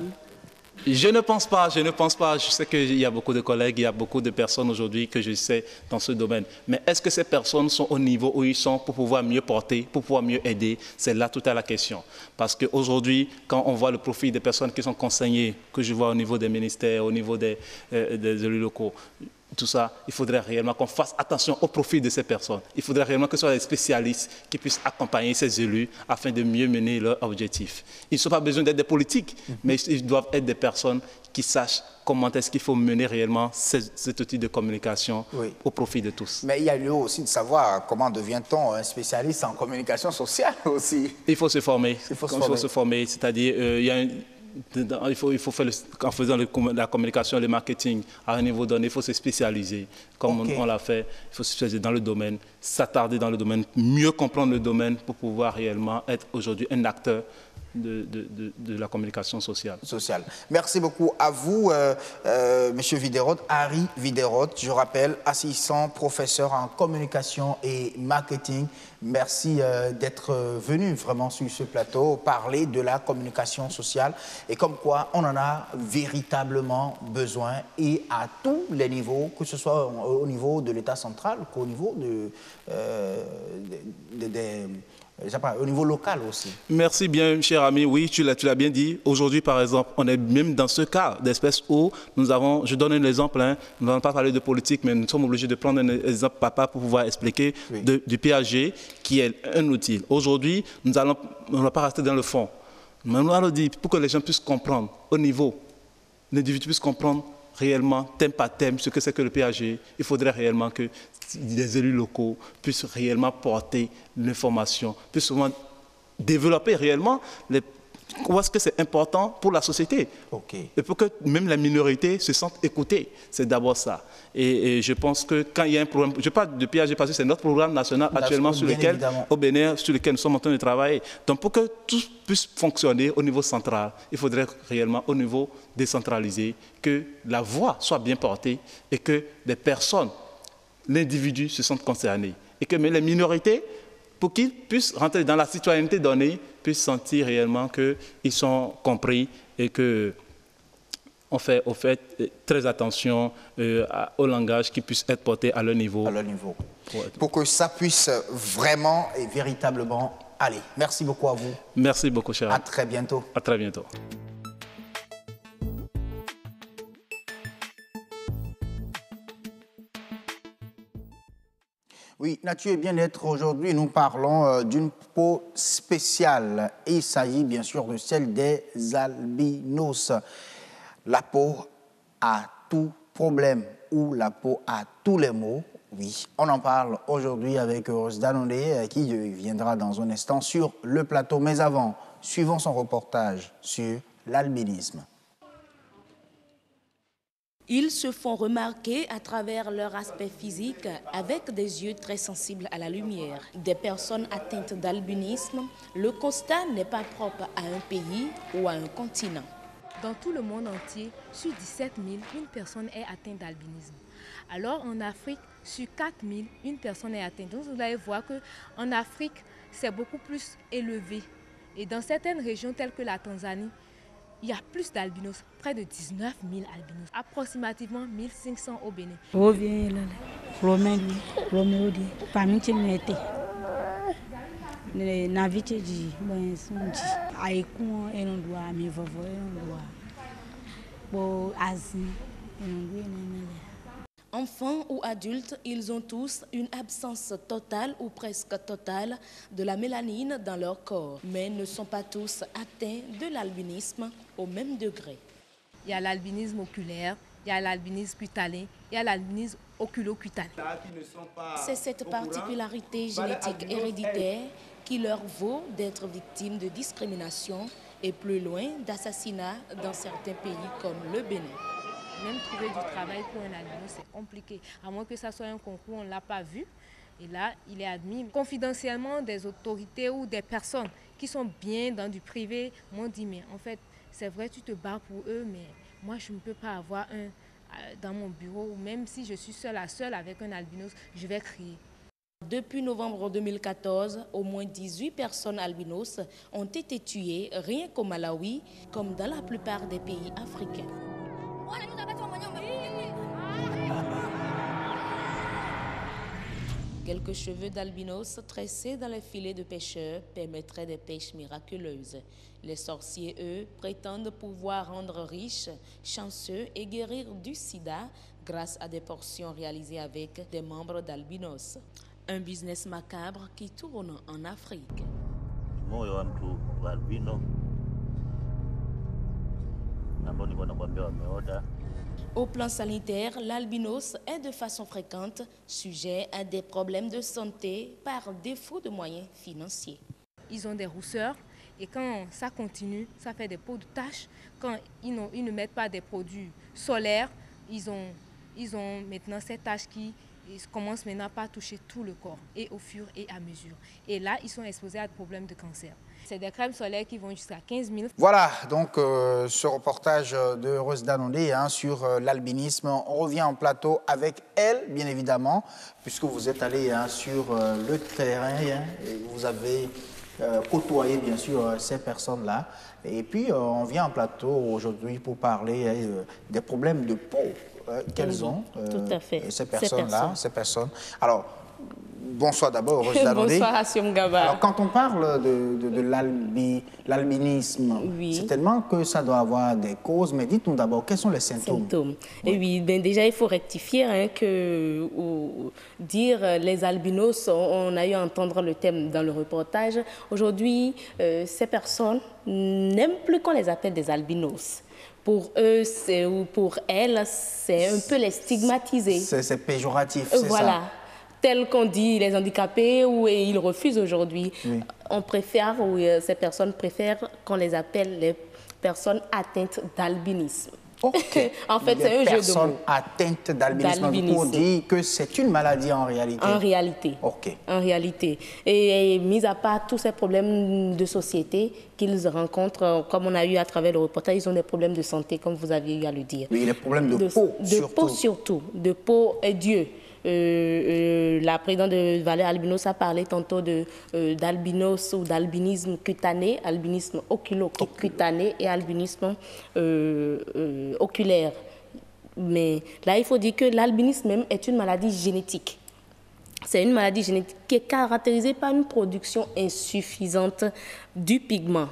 Je ne pense pas, je ne pense pas. Je sais qu'il y a beaucoup de collègues, il y a beaucoup de personnes aujourd'hui que je sais dans ce domaine. Mais est-ce que ces personnes sont au niveau où ils sont pour pouvoir mieux porter, pour pouvoir mieux aider? C'est là toute la question. Parce qu'aujourd'hui, quand on voit le profil des personnes qui sont conseillées, que je vois au niveau des ministères, au niveau des, euh, des élus locaux, tout ça, il faudrait réellement qu'on fasse attention au profil de ces personnes. Il faudrait réellement que ce soit des spécialistes qui puissent accompagner ces élus afin de mieux mener leurs objectifs. Ils n'ont pas besoin d'être des politiques, mm-hmm. mais ils doivent être des personnes qui sachent comment est-ce qu'il faut mener réellement cet outil de communication oui. au profit de tous. Mais il y a lieu aussi de savoir comment devient-on un spécialiste en communication sociale aussi. Il faut se former. Il faut se il former. Faut se former, c'est-à-dire euh, il y a un... Il faut, il faut faire, le, en faisant le, la communication, le marketing à un niveau donné, il faut se spécialiser, comme okay. on, on l'a fait, il faut se spécialiser dans le domaine, s'attarder dans le domaine, mieux comprendre le domaine pour pouvoir réellement être aujourd'hui un acteur de, de, de, de la communication sociale. Sociale. Merci beaucoup à vous, euh, euh, M. Widerot, Harry Widerot, je rappelle, assistant professeur en communication et marketing. Merci euh, d'être venu vraiment sur ce plateau parler de la communication sociale et comme quoi on en a véritablement besoin et à tous les niveaux, que ce soit au, au niveau de l'État central qu'au niveau de, euh, de, de, de au niveau local aussi. Merci bien, cher ami. Oui, tu l'as bien dit. Aujourd'hui, par exemple, on est même dans ce cas d'espèce où nous avons, je donne un exemple, hein, nous n'allons pas parler de politique, mais nous sommes obligés de prendre un exemple papa pour pouvoir expliquer oui. de, du P A G qui est un outil. Aujourd'hui, nous allons, on ne va pas rester dans le fond. Mais nous allons dire, pour que les gens puissent comprendre au niveau, l'individu puisse comprendre réellement, thème par thème, ce que c'est que le P A G, il faudrait réellement que les élus locaux puissent réellement porter l'information, puissent développer réellement les, où est-ce que c'est important pour la société. Okay. Et pour que même les minorités se sentent écoutées. C'est d'abord ça. Et, et je pense que quand il y a un problème, je parle de P A G parce que c'est notre programme national actuellement sur lequel, au Bénin, sur lequel nous sommes en train de travailler. Donc pour que tout puisse fonctionner au niveau central, il faudrait réellement au niveau décentralisé que la voix soit bien portée et que des personnes, l'individu se sente concerné. et que les minorités, pour qu'ils puissent rentrer dans la citoyenneté donnée, puissent sentir réellement qu'ils sont compris et que on fait, on fait très attention euh, au langage qui puisse être porté à leur niveau. À leur niveau. Pour que ça puisse vraiment et véritablement aller. Merci beaucoup à vous. Merci beaucoup, cher. À très bientôt. À très bientôt. Oui, Nature et bien-être, aujourd'hui, nous parlons euh, d'une peau spéciale. Et il s'agit bien sûr de celle des albinos. La peau a tout problème ou la peau a tous les maux. Oui, on en parle aujourd'hui avec Rose Danone qui viendra dans un instant sur le plateau. Mais avant, suivons son reportage sur l'albinisme. Ils se font remarquer à travers leur aspect physique avec des yeux très sensibles à la lumière. Des personnes atteintes d'albinisme, le constat n'est pas propre à un pays ou à un continent. Dans tout le monde entier, sur dix-sept mille, une personne est atteinte d'albinisme. Alors en Afrique, sur quatre mille, une personne est atteinte. Donc vous allez voir qu'en Afrique, c'est beaucoup plus élevé. Et dans certaines régions telles que la Tanzanie, il y a plus d'albinos, près de dix-neuf mille albinos, approximativement mille cinq cents au Bénin. Enfants ou adultes, ils ont tous une absence totale ou presque totale de la mélanine dans leur corps, mais ne sont pas tous atteints de l'albinisme au même degré. Il y a l'albinisme oculaire, il y a l'albinisme cutané, il y a l'albinisme oculocutané. C'est cette particularité génétique héréditaire qui leur vaut d'être victimes de discrimination et plus loin d'assassinats dans certains pays comme le Bénin. Même trouver du travail pour un albino, c'est compliqué. À moins que ça soit un concours, on ne l'a pas vu. Et là, il est admis confidentiellement des autorités ou des personnes qui sont bien dans du privé m'ont dit, mais en fait, c'est vrai, tu te bats pour eux, mais moi, je ne peux pas avoir un dans mon bureau. Ou même si je suis seule à seule avec un albinos, je vais crier. Depuis novembre deux mille quatorze, au moins dix-huit personnes albinos ont été tuées rien qu'au Malawi, comme dans la plupart des pays africains. Quelques cheveux d'albinos tressés dans les filets de pêcheurs permettraient des pêches miraculeuses. Les sorciers, eux, prétendent pouvoir rendre riches, chanceux et guérir du sida grâce à des portions réalisées avec des membres d'albinos. Un business macabre qui tourne en Afrique. Au plan sanitaire, l'albinos est de façon fréquente sujet à des problèmes de santé par défaut de moyens financiers. Ils ont des rousseurs et quand ça continue, ça fait des peaux de taches. Quand ils, ils ne mettent pas des produits solaires, ils ont, ils ont maintenant ces taches qui commencent maintenant pas à toucher tout le corps et au fur et à mesure. Et là, ils sont exposés à des problèmes de cancer. C'est des crèmes solaires qui vont jusqu'à quinze mille. Voilà, donc euh, ce reportage de Rose Danone hein, sur euh, l'albinisme. On revient en plateau avec elle, bien évidemment, puisque vous êtes allé hein, sur euh, le terrain hein, et vous avez euh, côtoyé, bien sûr, euh, ces personnes-là. Et puis, euh, on vient en plateau aujourd'hui pour parler euh, des problèmes de peau euh, qu'elles oui, ont, euh, tout à fait. ces personnes-là, ces, personnes. ces personnes. Alors, bonsoir d'abord, Rose Danone. Bonsoir, Assom Gaba. Alors, quand on parle de, de, de l'albinisme, oui. c'est tellement que ça doit avoir des causes, mais dites-nous d'abord, quels sont les symptômes? symptômes. Oui. Et oui, ben déjà, il faut rectifier hein, que ou, dire les albinos, on a eu à entendre le thème dans le reportage. Aujourd'hui, euh, ces personnes n'aiment plus qu'on les appelle des albinos. Pour eux, ou pour elles, c'est un peu les stigmatiser. C'est péjoratif, c'est voilà. ça. Tel qu'on dit les handicapés, ou ils refusent aujourd'hui. Oui. On préfère, ou ces personnes préfèrent qu'on les appelle les personnes atteintes d'albinisme. Okay. En fait, c'est un jeu de mots. Personnes atteintes d'albinisme pour dire que c'est une maladie en réalité. En réalité. Ok. En réalité. Et, et mis à part tous ces problèmes de société qu'ils rencontrent, comme on a eu à travers le reportage, ils ont des problèmes de santé, comme vous aviez eu à le dire. Oui, les problèmes de, de peau de surtout. De peau surtout. De peau et d'yeux. euh, la présidente de Valeurs Albinos a parlé tantôt d'albinos euh, ou d'albinisme cutané, albinisme oculo-cutané et albinisme euh, euh, oculaire. Mais là, il faut dire que l'albinisme même est une maladie génétique. C'est une maladie génétique qui est caractérisée par une production insuffisante du pigment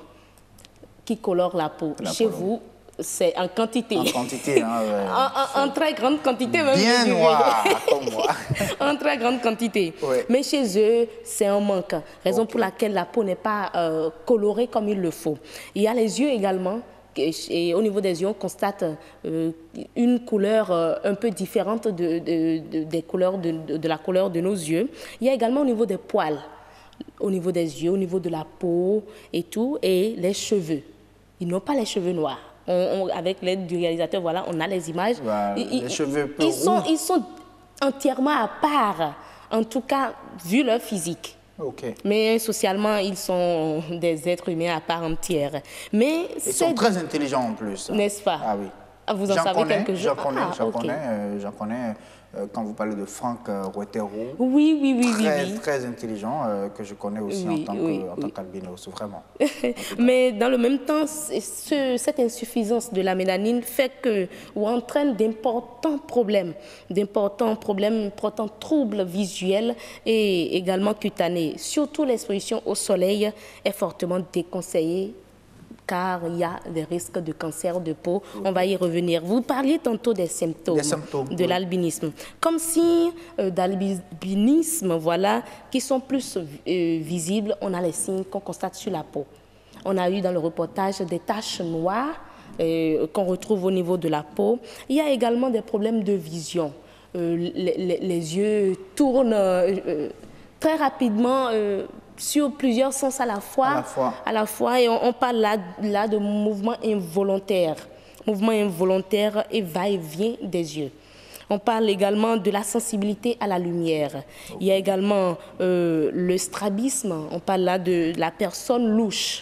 qui colore la peau. La Chez peau. vous, c'est en quantité. En quantité, hein, ouais. en, en, en très grande quantité. Même bien noir, comme moi. En très grande quantité. Ouais. Mais chez eux, c'est un manque. Raison okay. pour laquelle la peau n'est pas euh, colorée comme il le faut. Il y a les yeux également. Et au niveau des yeux, on constate euh, une couleur euh, un peu différente de, de, de, des couleurs de, de, de la couleur de nos yeux. Il y a également au niveau des poils, au niveau des yeux, au niveau de la peau et tout, et les cheveux. Ils n'ont pas les cheveux noirs. On, on, avec l'aide du réalisateur, voilà, on a les images. Bah, ils, les cheveux peu ils sont, ils sont entièrement à part, en tout cas, vu leur physique. Okay. Mais socialement, ils sont des êtres humains à part entière. Mais ils sont très intelligents en plus. N'est-ce pas? Ah oui. Vous en savez connais, quelque chose? J'en connais, ah, j'en okay. connais, euh, j'en connais euh, quand vous parlez de Franck euh, Roetero. Oui, oui, oui, très, oui, oui. Très intelligent, euh, que je connais aussi oui, en tant oui, oui. qu'albinos, vraiment. Mais dans le même temps, ce, cette insuffisance de la mélanine fait que, ou entraîne d'importants problèmes, d'importants problèmes, d'importants troubles visuels et également cutanés. Surtout l'exposition au soleil est fortement déconseillée, car il y a des risques de cancer de peau. Oui. On va y revenir. Vous parliez tantôt des symptômes, des symptômes de oui. l'albinisme. Comme signes euh, d'albinisme, voilà, qui sont plus euh, visibles, on a les signes qu'on constate sur la peau. On a eu dans le reportage des taches noires euh, qu'on retrouve au niveau de la peau. Il y a également des problèmes de vision. Euh, les, les, les yeux tournent euh, euh, très rapidement euh, sur plusieurs sens à la fois, à la fois, à la fois et on, on parle là, là de mouvements involontaires, mouvements involontaires et va-et-vient des yeux. On parle également de la sensibilité à la lumière. Okay. Il y a également euh, le strabisme, on parle là de la personne louche.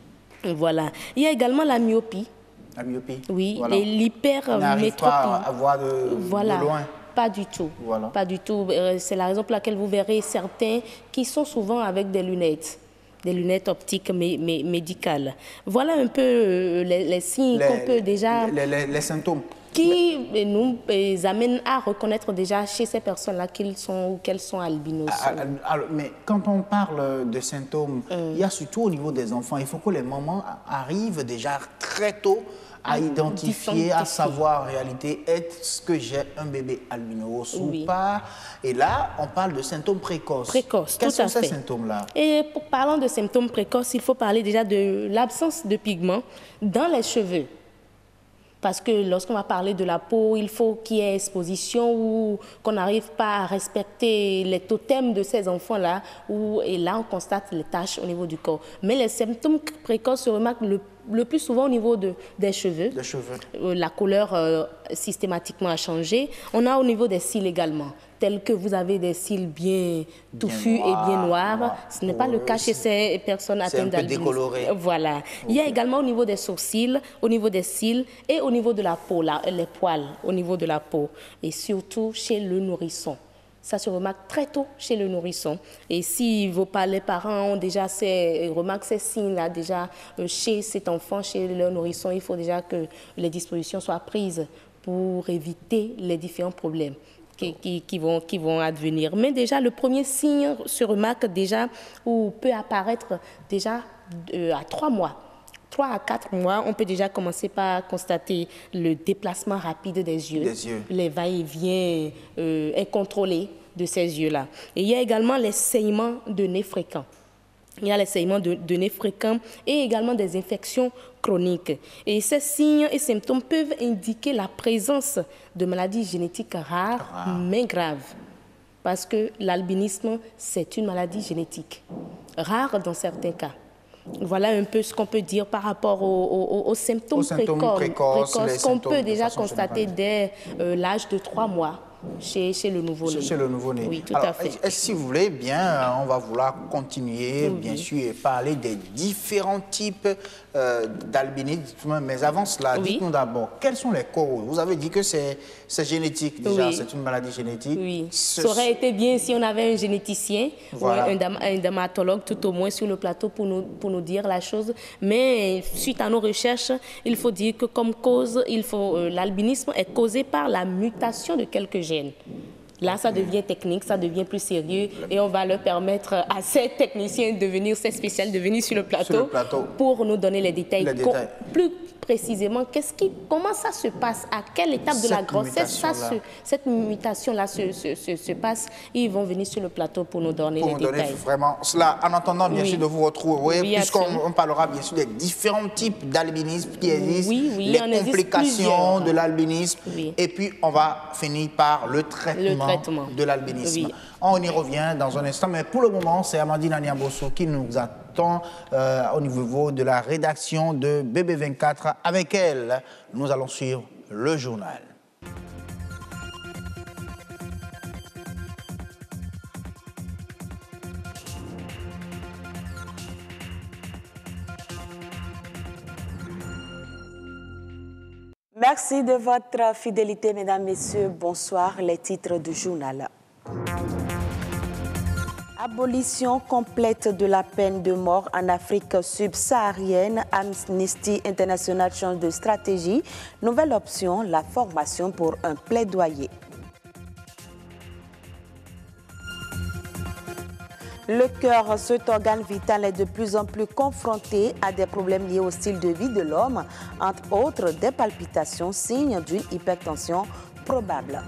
Voilà. Il y a également la myopie. La myopie. Oui, voilà. et l'hypermétropie. On n'arrive pas à voir de, voilà. de loin. Pas du tout. Voilà. Pas du tout. C'est la raison pour laquelle vous verrez certains qui sont souvent avec des lunettes, des lunettes optiques mé mé médicales. Voilà un peu les, les signes qu'on peut déjà... Les, les, les symptômes. Qui mais, nous les amènent à reconnaître déjà chez ces personnes-là qu'ils sont ou qu'elles sont albinos. Alors, mais quand on parle de symptômes, hum. il y a surtout au niveau des enfants, il faut que les mamans arrivent déjà très tôt à identifier, à savoir en réalité, est-ce que j'ai un bébé albinos oui. ou pas. Et là, on parle de symptômes précoces. Précoces, Quels tout à sont fait. ces symptômes-là? Et pour parlant de symptômes précoces, il faut parler déjà de l'absence de pigments dans les cheveux. Parce que lorsqu'on va parler de la peau, il faut qu'il y ait exposition ou qu'on n'arrive pas à respecter les totems de ces enfants-là. Et là, on constate les taches au niveau du corps. Mais les symptômes précoces se remarquent le, le plus souvent au niveau de, des cheveux. Des cheveux. Euh, la couleur euh, systématiquement a changé. On a au niveau des cils également, tels que vous avez des cils bien touffus bien noir, et bien noirs. Noir. Ce n'est pas le cas chez ces personnes atteintes d'albinisme. C'est un peu décoloré. Voilà. Okay. Il y a également au niveau des sourcils, au niveau des cils et au niveau de la peau, là, les poils au niveau de la peau. Et surtout chez le nourrisson. Ça se remarque très tôt chez le nourrisson. Et si vos les parents ont déjà ces, remarquent ces signes-là déjà chez cet enfant, chez le nourrisson, il faut déjà que les dispositions soient prises pour éviter les différents problèmes qui, qui, qui, vont, qui vont advenir. Mais déjà, le premier signe se remarque déjà ou peut apparaître déjà euh, à trois mois. Trois à quatre mois, on peut déjà commencer par constater le déplacement rapide des yeux, des yeux. les va-et-vient euh, incontrôlés de ces yeux-là. Et il y a également les saignements de nez fréquents. Il y a les saignements de, de nez fréquents et également des infections chroniques. Et ces signes et symptômes peuvent indiquer la présence de maladies génétiques rares, ah. mais graves. Parce que l'albinisme, c'est une maladie génétique, rare dans certains cas. Voilà un peu ce qu'on peut dire par rapport aux, aux, aux symptômes, aux symptômes précoces, précoces, précoces qu'on peut déjà constater générale. dès euh, l'âge de trois mois. chez, chez le nouveau-né. Chez le nouveau-né. Oui, tout Alors, à fait. est-ce, si vous voulez bien, on va vouloir continuer, Oui. bien sûr, et parler des différents types euh, d'albinisme. Mais avant cela, Oui. dites-nous d'abord, quelles sont les causes? Vous avez dit que c'est génétique déjà, Oui. c'est une maladie génétique. Oui, Ce- ça aurait été bien si on avait un généticien Voilà. ou un, dam- un dermatologue tout au moins sur le plateau pour nous, pour nous dire la chose. Mais suite à nos recherches, il faut dire que comme cause, il faut euh, l'albinisme est causé par la mutation de quelques gènes. Là, ça devient technique, ça devient plus sérieux et on va leur permettre à ces techniciens de venir, ces spécialistes de venir sur le plateau, Sur le plateau. pour nous donner les détails. Les Com- détails. Plus précisément, qu'est-ce qui, comment ça se passe, à quelle étape de la Cette grossesse ça se, mutation-là. cette mutation-là se, se, se, se passe. Ils vont venir sur le plateau pour nous donner Pour les nous donner détails. vraiment cela, en attendant bien Oui. sûr de vous retrouver, Oui, puisqu'on absolument. on parlera bien sûr des différents types d'albinisme qui existent, Oui, oui, il les en existe complications plusieurs. de l'albinisme, Oui. et puis on va finir par le traitement, Le traitement. de l'albinisme. Oui. On y revient dans un instant, mais pour le moment, c'est Amandine Aniabosso qui nous attend euh, au niveau de la rédaction de B B vingt-quatre. Avec elle, nous allons suivre le journal. Merci de votre fidélité, mesdames, messieurs. Bonsoir, les titres du journal. Abolition complète de la peine de mort en Afrique subsaharienne. Amnesty International change de stratégie. Nouvelle option, la formation pour un plaidoyer. Le cœur, cet organe vital, est de plus en plus confronté à des problèmes liés au style de vie de l'homme, entre autres des palpitations, signes d'une hypertension probable.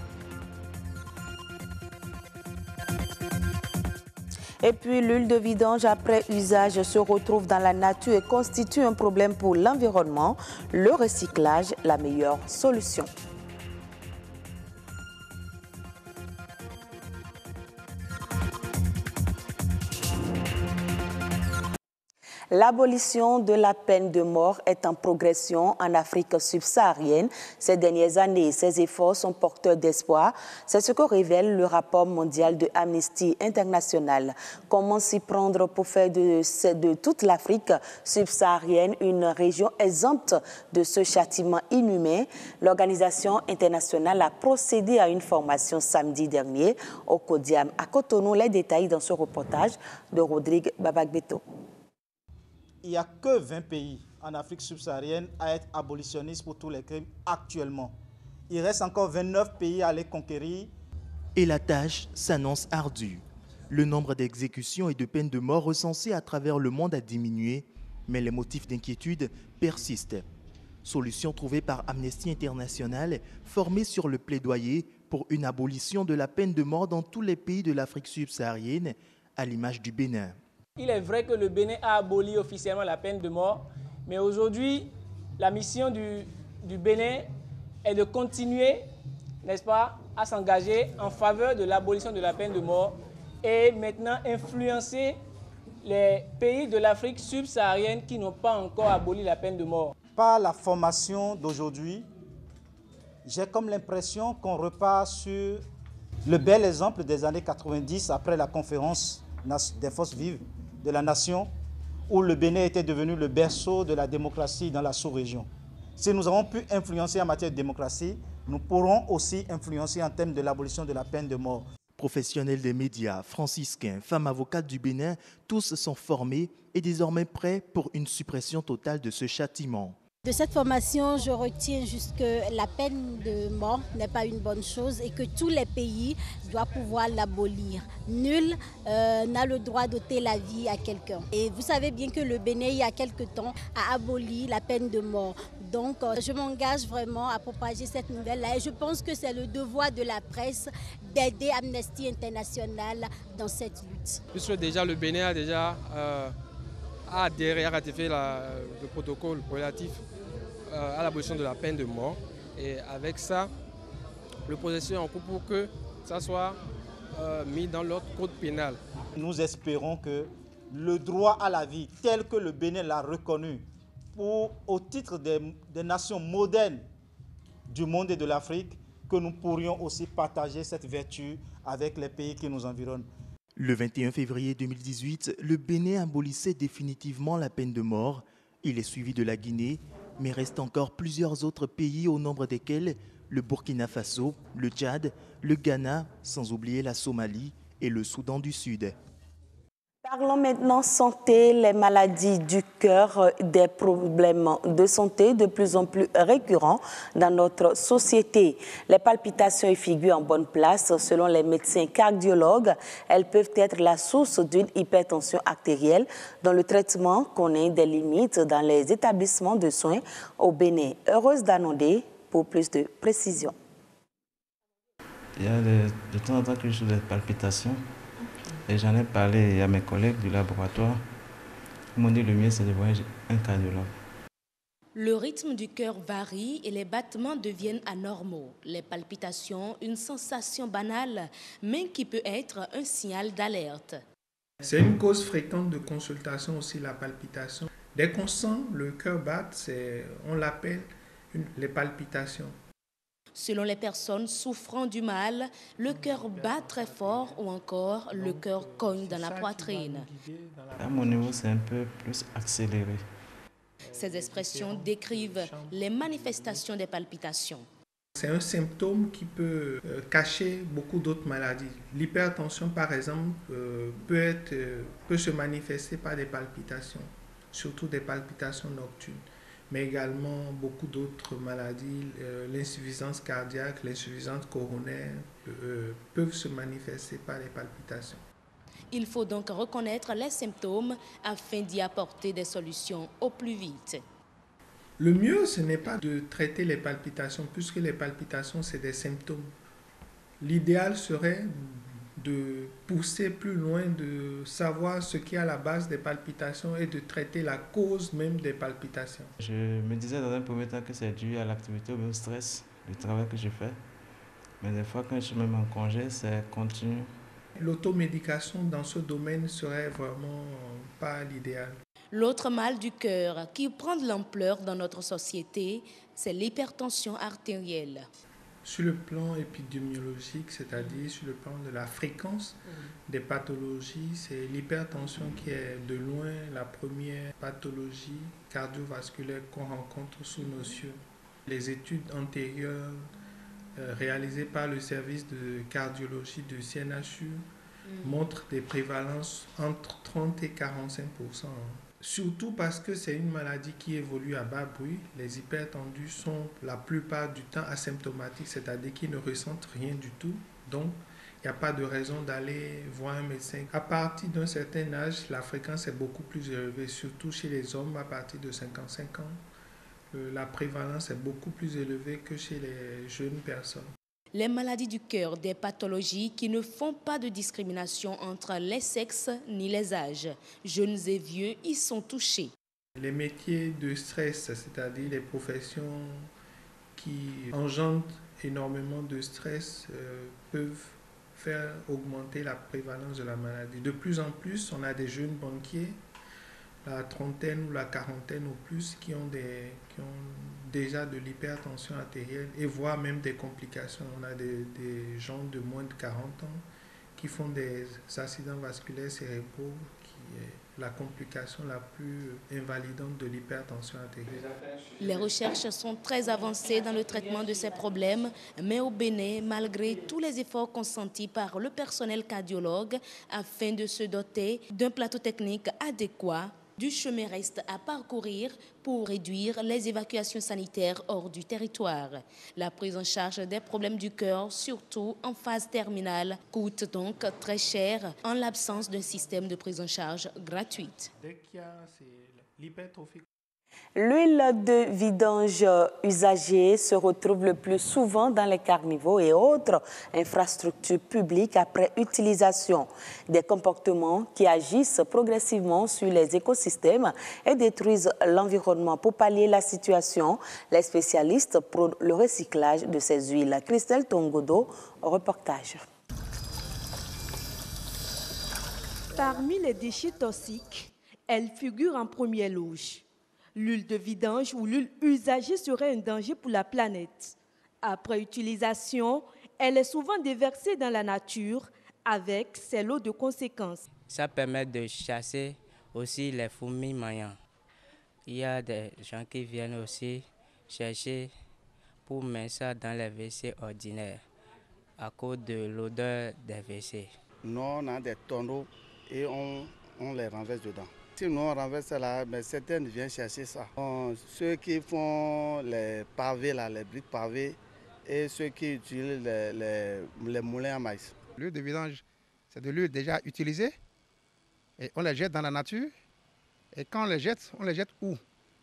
Et puis l'huile de vidange après usage se retrouve dans la nature et constitue un problème pour l'environnement. Le recyclage, la meilleure solution. L'abolition de la peine de mort est en progression en Afrique subsaharienne. Ces dernières années, ces efforts sont porteurs d'espoir. C'est ce que révèle le rapport mondial de Amnesty International. Comment s'y prendre pour faire de, de toute l'Afrique subsaharienne une région exempte de ce châtiment inhumain? L'organisation internationale a procédé à une formation samedi dernier au Codiam à Cotonou. Les détails dans ce reportage de Rodrigue Babagbeto. Il n'y a que vingt pays en Afrique subsaharienne à être abolitionnistes pour tous les crimes actuellement. Il reste encore vingt-neuf pays à les conquérir. Et la tâche s'annonce ardue. Le nombre d'exécutions et de peines de mort recensées à travers le monde a diminué, mais les motifs d'inquiétude persistent. Solution trouvée par Amnesty International, formée sur le plaidoyer pour une abolition de la peine de mort dans tous les pays de l'Afrique subsaharienne, à l'image du Bénin. Il est vrai que le Bénin a aboli officiellement la peine de mort, mais aujourd'hui, la mission du, du Bénin est de continuer, n'est-ce pas, à s'engager en faveur de l'abolition de la peine de mort et maintenant influencer les pays de l'Afrique subsaharienne qui n'ont pas encore aboli la peine de mort. Par la formation d'aujourd'hui, j'ai comme l'impression qu'on repart sur le bel exemple des années quatre-vingt-dix après la conférence des forces vives de la nation, où le Bénin était devenu le berceau de la démocratie dans la sous-région. Si nous avons pu influencer en matière de démocratie, nous pourrons aussi influencer en termes de l'abolition de la peine de mort. Professionnels des médias, franciscains, femmes avocates du Bénin, tous sont formés et désormais prêts pour une suppression totale de ce châtiment. De cette formation, je retiens juste que la peine de mort n'est pas une bonne chose et que tous les pays doivent pouvoir l'abolir. Nul euh, n'a le droit d'ôter la vie à quelqu'un. Et vous savez bien que le Bénin, il y a quelque temps, a aboli la peine de mort. Donc, euh, je m'engage vraiment à propager cette nouvelle-là et je pense que c'est le devoir de la presse d'aider Amnesty International dans cette lutte. Puisque déjà le Bénin a déjà euh, a adhéré, a ratifié la, le protocole relatif euh, à l'abolition de la peine de mort. Et avec ça, le processus est en cours pour que ça soit euh, mis dans l'autre code pénal. Nous espérons que le droit à la vie, tel que le Bénin l'a reconnu, pour, au titre des, des nations modernes du monde et de l'Afrique, que nous pourrions aussi partager cette vertu avec les pays qui nous environnent. Le vingt et un février deux mille dix-huit, le Bénin abolissait définitivement la peine de mort. Il est suivi de la Guinée, mais reste encore plusieurs autres pays au nombre desquels le Burkina Faso, le Tchad, le Ghana, sans oublier la Somalie et le Soudan du Sud. Parlons maintenant santé, les maladies du cœur, des problèmes de santé de plus en plus récurrents dans notre société. Les palpitations y figurent en bonne place. Selon les médecins cardiologues, elles peuvent être la source d'une hypertension artérielle dont le traitement connaît des limites dans les établissements de soins au Bénin. Heureuse d'Anondé pour plus de précision. Il y a de, de temps en temps que je fais des palpitations. Et j'en ai parlé à mes collègues du laboratoire. Ils m'ont dit le mieux, c'est de voir un cardiologue. Le rythme du cœur varie et les battements deviennent anormaux. Les palpitations, une sensation banale, mais qui peut être un signal d'alerte. C'est une cause fréquente de consultation aussi, la palpitation. Dès qu'on sent le cœur battre, on l'appelle les palpitations. Selon les personnes souffrant du mal, le cœur bat très fort ou encore le cœur cogne dans la poitrine. À mon niveau, c'est un peu plus accéléré. Ces expressions décrivent les manifestations des palpitations. C'est un symptôme qui peut euh, cacher beaucoup d'autres maladies. L'hypertension, par exemple, euh, peut, être, euh, peut se manifester par des palpitations, surtout des palpitations nocturnes. Mais également beaucoup d'autres maladies, euh, l'insuffisance cardiaque, l'insuffisance coronaire, euh, peuvent se manifester par les palpitations. Il faut donc reconnaître les symptômes afin d'y apporter des solutions au plus vite. Le mieux, ce n'est pas de traiter les palpitations, puisque les palpitations, c'est des symptômes. L'idéal serait de pousser plus loin, de savoir ce qui est à la base des palpitations et de traiter la cause même des palpitations. Je me disais dans un premier temps que c'est dû à l'activité ou au stress, du travail que je fais. Mais des fois, quand je suis même en congé, c'est continu. L'automédication dans ce domaine serait vraiment pas l'idéal. L'autre mal du cœur qui prend de l'ampleur dans notre société, c'est l'hypertension artérielle. Sur le plan épidémiologique, c'est-à-dire sur le plan de la fréquence des pathologies, c'est l'hypertension qui est de loin la première pathologie cardiovasculaire qu'on rencontre sous nos cieux. Les études antérieures euh, réalisées par le service de cardiologie de C N H U mmh. montrent des prévalences entre trente et quarante-cinq pour cent. Surtout parce que c'est une maladie qui évolue à bas bruit. Les hypertendus sont la plupart du temps asymptomatiques, c'est-à-dire qu'ils ne ressentent rien du tout. Donc, il n'y a pas de raison d'aller voir un médecin. À partir d'un certain âge, la fréquence est beaucoup plus élevée, surtout chez les hommes à partir de cinquante-cinq ans. Euh, la prévalence est beaucoup plus élevée que chez les jeunes personnes. Les maladies du cœur, des pathologies qui ne font pas de discrimination entre les sexes ni les âges. Jeunes et vieux y sont touchés. Les métiers de stress, c'est-à-dire les professions qui engendrent énormément de stress, euh, peuvent faire augmenter la prévalence de la maladie. De plus en plus, on a des jeunes banquiers, la trentaine ou la quarantaine ou plus, qui ont, des, qui ont déjà de l'hypertension artérielle et voire même des complications. On a des, des gens de moins de quarante ans qui font des accidents vasculaires cérébraux, qui est la complication la plus invalidante de l'hypertension artérielle. Les recherches sont très avancées dans le traitement de ces problèmes, mais au Bénin, malgré tous les efforts consentis par le personnel cardiologue afin de se doter d'un plateau technique adéquat, du chemin reste à parcourir pour réduire les évacuations sanitaires hors du territoire. La prise en charge des problèmes du cœur, surtout en phase terminale, coûte donc très cher en l'absence d'un système de prise en charge gratuite. Dès qu'il y a l'hypertrophie. L'huile de vidange usagée se retrouve le plus souvent dans les carnivaux et autres infrastructures publiques après utilisation. Des comportements qui agissent progressivement sur les écosystèmes et détruisent l'environnement. Pour pallier la situation, les spécialistes prônent le recyclage de ces huiles. Christelle Tongodo, reportage. Parmi les déchets toxiques, elle figure en première loge. L'huile de vidange ou l'huile usagée serait un danger pour la planète. Après utilisation, elle est souvent déversée dans la nature avec ses lots de conséquences. Ça permet de chasser aussi les fourmis mangeantes. Il y a des gens qui viennent aussi chercher pour mettre ça dans les W C ordinaires à cause de l'odeur des W C. Nous, on a des tonneaux et on, on les renverse dedans. Si nous on renverse ça là, ben, certains viennent chercher ça. Bon, ceux qui font les pavés, là, les briques pavées, et ceux qui utilisent les, les, les moulins à maïs. L'huile de vidange, c'est de l'huile déjà utilisée et on la jette dans la nature. Et quand on les jette, on les jette où?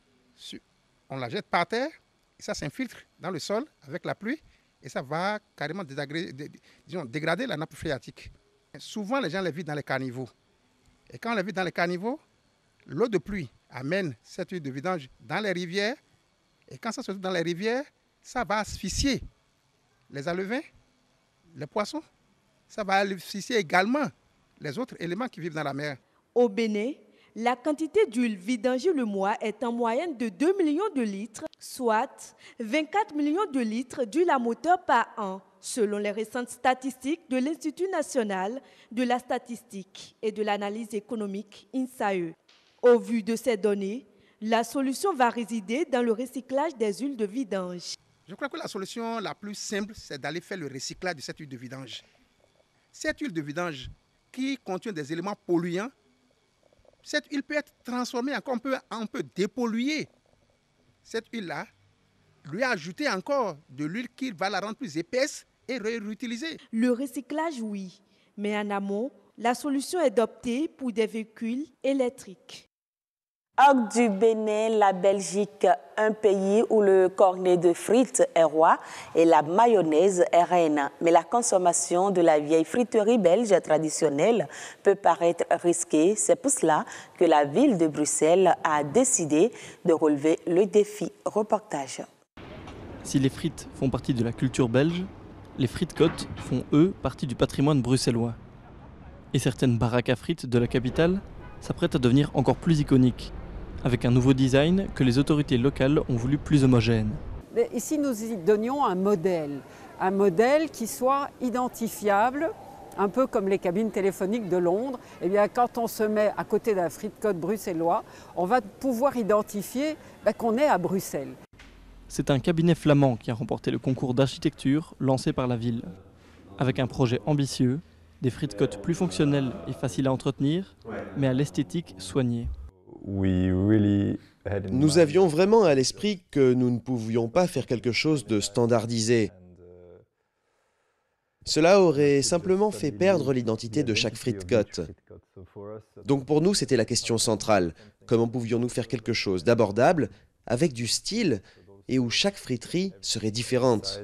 On la jette par terre et ça s'infiltre dans le sol avec la pluie et ça va carrément dégrader, disons, dégrader la nappe phréatique. Et souvent, les gens les vident dans les caniveaux. Et quand on les vide dans les caniveaux, l'eau de pluie amène cette huile de vidange dans les rivières. Et quand ça se trouve dans les rivières, ça va asphyxier les alevins, les poissons. Ça va asphyxier également les autres éléments qui vivent dans la mer. Au Bénin, la quantité d'huile vidangée le mois est en moyenne de deux millions de litres, soit vingt-quatre millions de litres d'huile à moteur par an, selon les récentes statistiques de l'Institut national de la statistique et de l'analyse économique I N S A E. Au vu de ces données, la solution va résider dans le recyclage des huiles de vidange. Je crois que la solution la plus simple, c'est d'aller faire le recyclage de cette huile de vidange. Cette huile de vidange qui contient des éléments polluants, cette huile peut être transformée encore, on peut, on peut dépolluer cette huile-là, lui ajouter encore de l'huile qui va la rendre plus épaisse et réutiliser. Le recyclage, oui, mais en amont, la solution est d'opter pour des véhicules électriques. Hors du Bénin, la Belgique, un pays où le cornet de frites est roi et la mayonnaise est reine. Mais la consommation de la vieille friterie belge traditionnelle peut paraître risquée. C'est pour cela que la ville de Bruxelles a décidé de relever le défi. Reportage. Si les frites font partie de la culture belge, les frites-côtes font, eux, partie du patrimoine bruxellois. Et certaines baraques à frites de la capitale s'apprêtent à devenir encore plus iconiques, avec un nouveau design que les autorités locales ont voulu plus homogène. Mais ici, nous y donnions un modèle, un modèle qui soit identifiable, un peu comme les cabines téléphoniques de Londres. Eh bien, quand on se met à côté d'un frite-côte bruxellois, on va pouvoir identifier ben, qu'on est à Bruxelles. C'est un cabinet flamand qui a remporté le concours d'architecture lancé par la ville. Avec un projet ambitieux, des frites-côtes plus fonctionnelles et faciles à entretenir, mais à l'esthétique soignée. Nous avions vraiment à l'esprit que nous ne pouvions pas faire quelque chose de standardisé. Cela aurait simplement fait perdre l'identité de chaque frite-côte. Donc pour nous, c'était la question centrale. Comment pouvions-nous faire quelque chose d'abordable, avec du style, et où chaque friterie serait différente?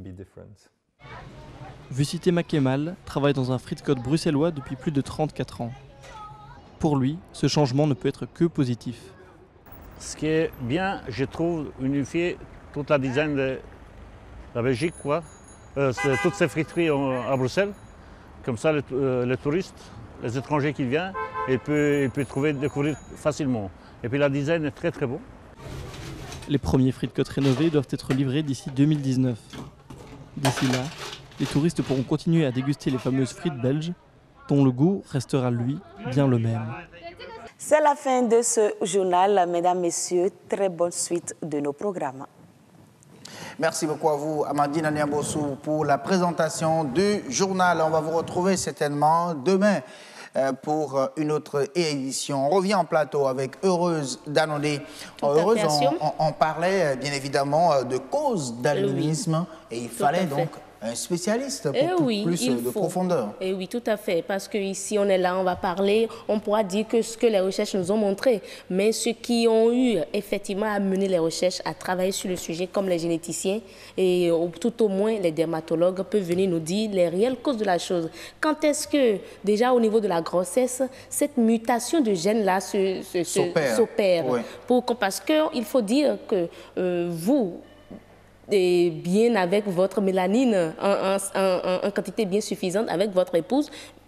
Vucité Makemal travaille dans un frite-côte bruxellois depuis plus de trente-quatre ans. Pour lui, ce changement ne peut être que positif. Ce qui est bien, je trouve, unifier toute la design de la Belgique, quoi. Euh, toutes ces friteries à Bruxelles. Comme ça, les, euh, les touristes, les étrangers qui viennent, ils peuvent, ils peuvent trouver, découvrir facilement. Et puis la design est très très beau. Les premiers frite-côtes rénovés doivent être livrés d'ici deux mille dix-neuf. D'ici là, les touristes pourront continuer à déguster les fameuses frites belges, dont le goût restera, lui, bien le même. C'est la fin de ce journal. Mesdames, Messieurs, très bonne suite de nos programmes. Merci beaucoup à vous, Amandine Aniabossou, pour la présentation du journal. On va vous retrouver certainement demain pour une autre édition. On revient en plateau avec Heureuse Danonné. Heureuse, on, on, on parlait bien évidemment de causes d'albinisme oui. et il Tout fallait donc un spécialiste pour eh oui, plus de faut. profondeur. Et oui, tout à fait, parce qu'ici on est là, on va parler, on pourra dire que ce que les recherches nous ont montré, mais ceux qui ont eu effectivement à mener les recherches, à travailler sur le sujet, comme les généticiens et tout au moins les dermatologues, peuvent venir nous dire les réelles causes de la chose. Quand est-ce que, déjà au niveau de la grossesse, cette mutation de gène-là s'opère oui. Parce qu'il faut dire que euh, vous, et bien avec votre mélanine en, en, en, en quantité bien suffisante avec votre épouse,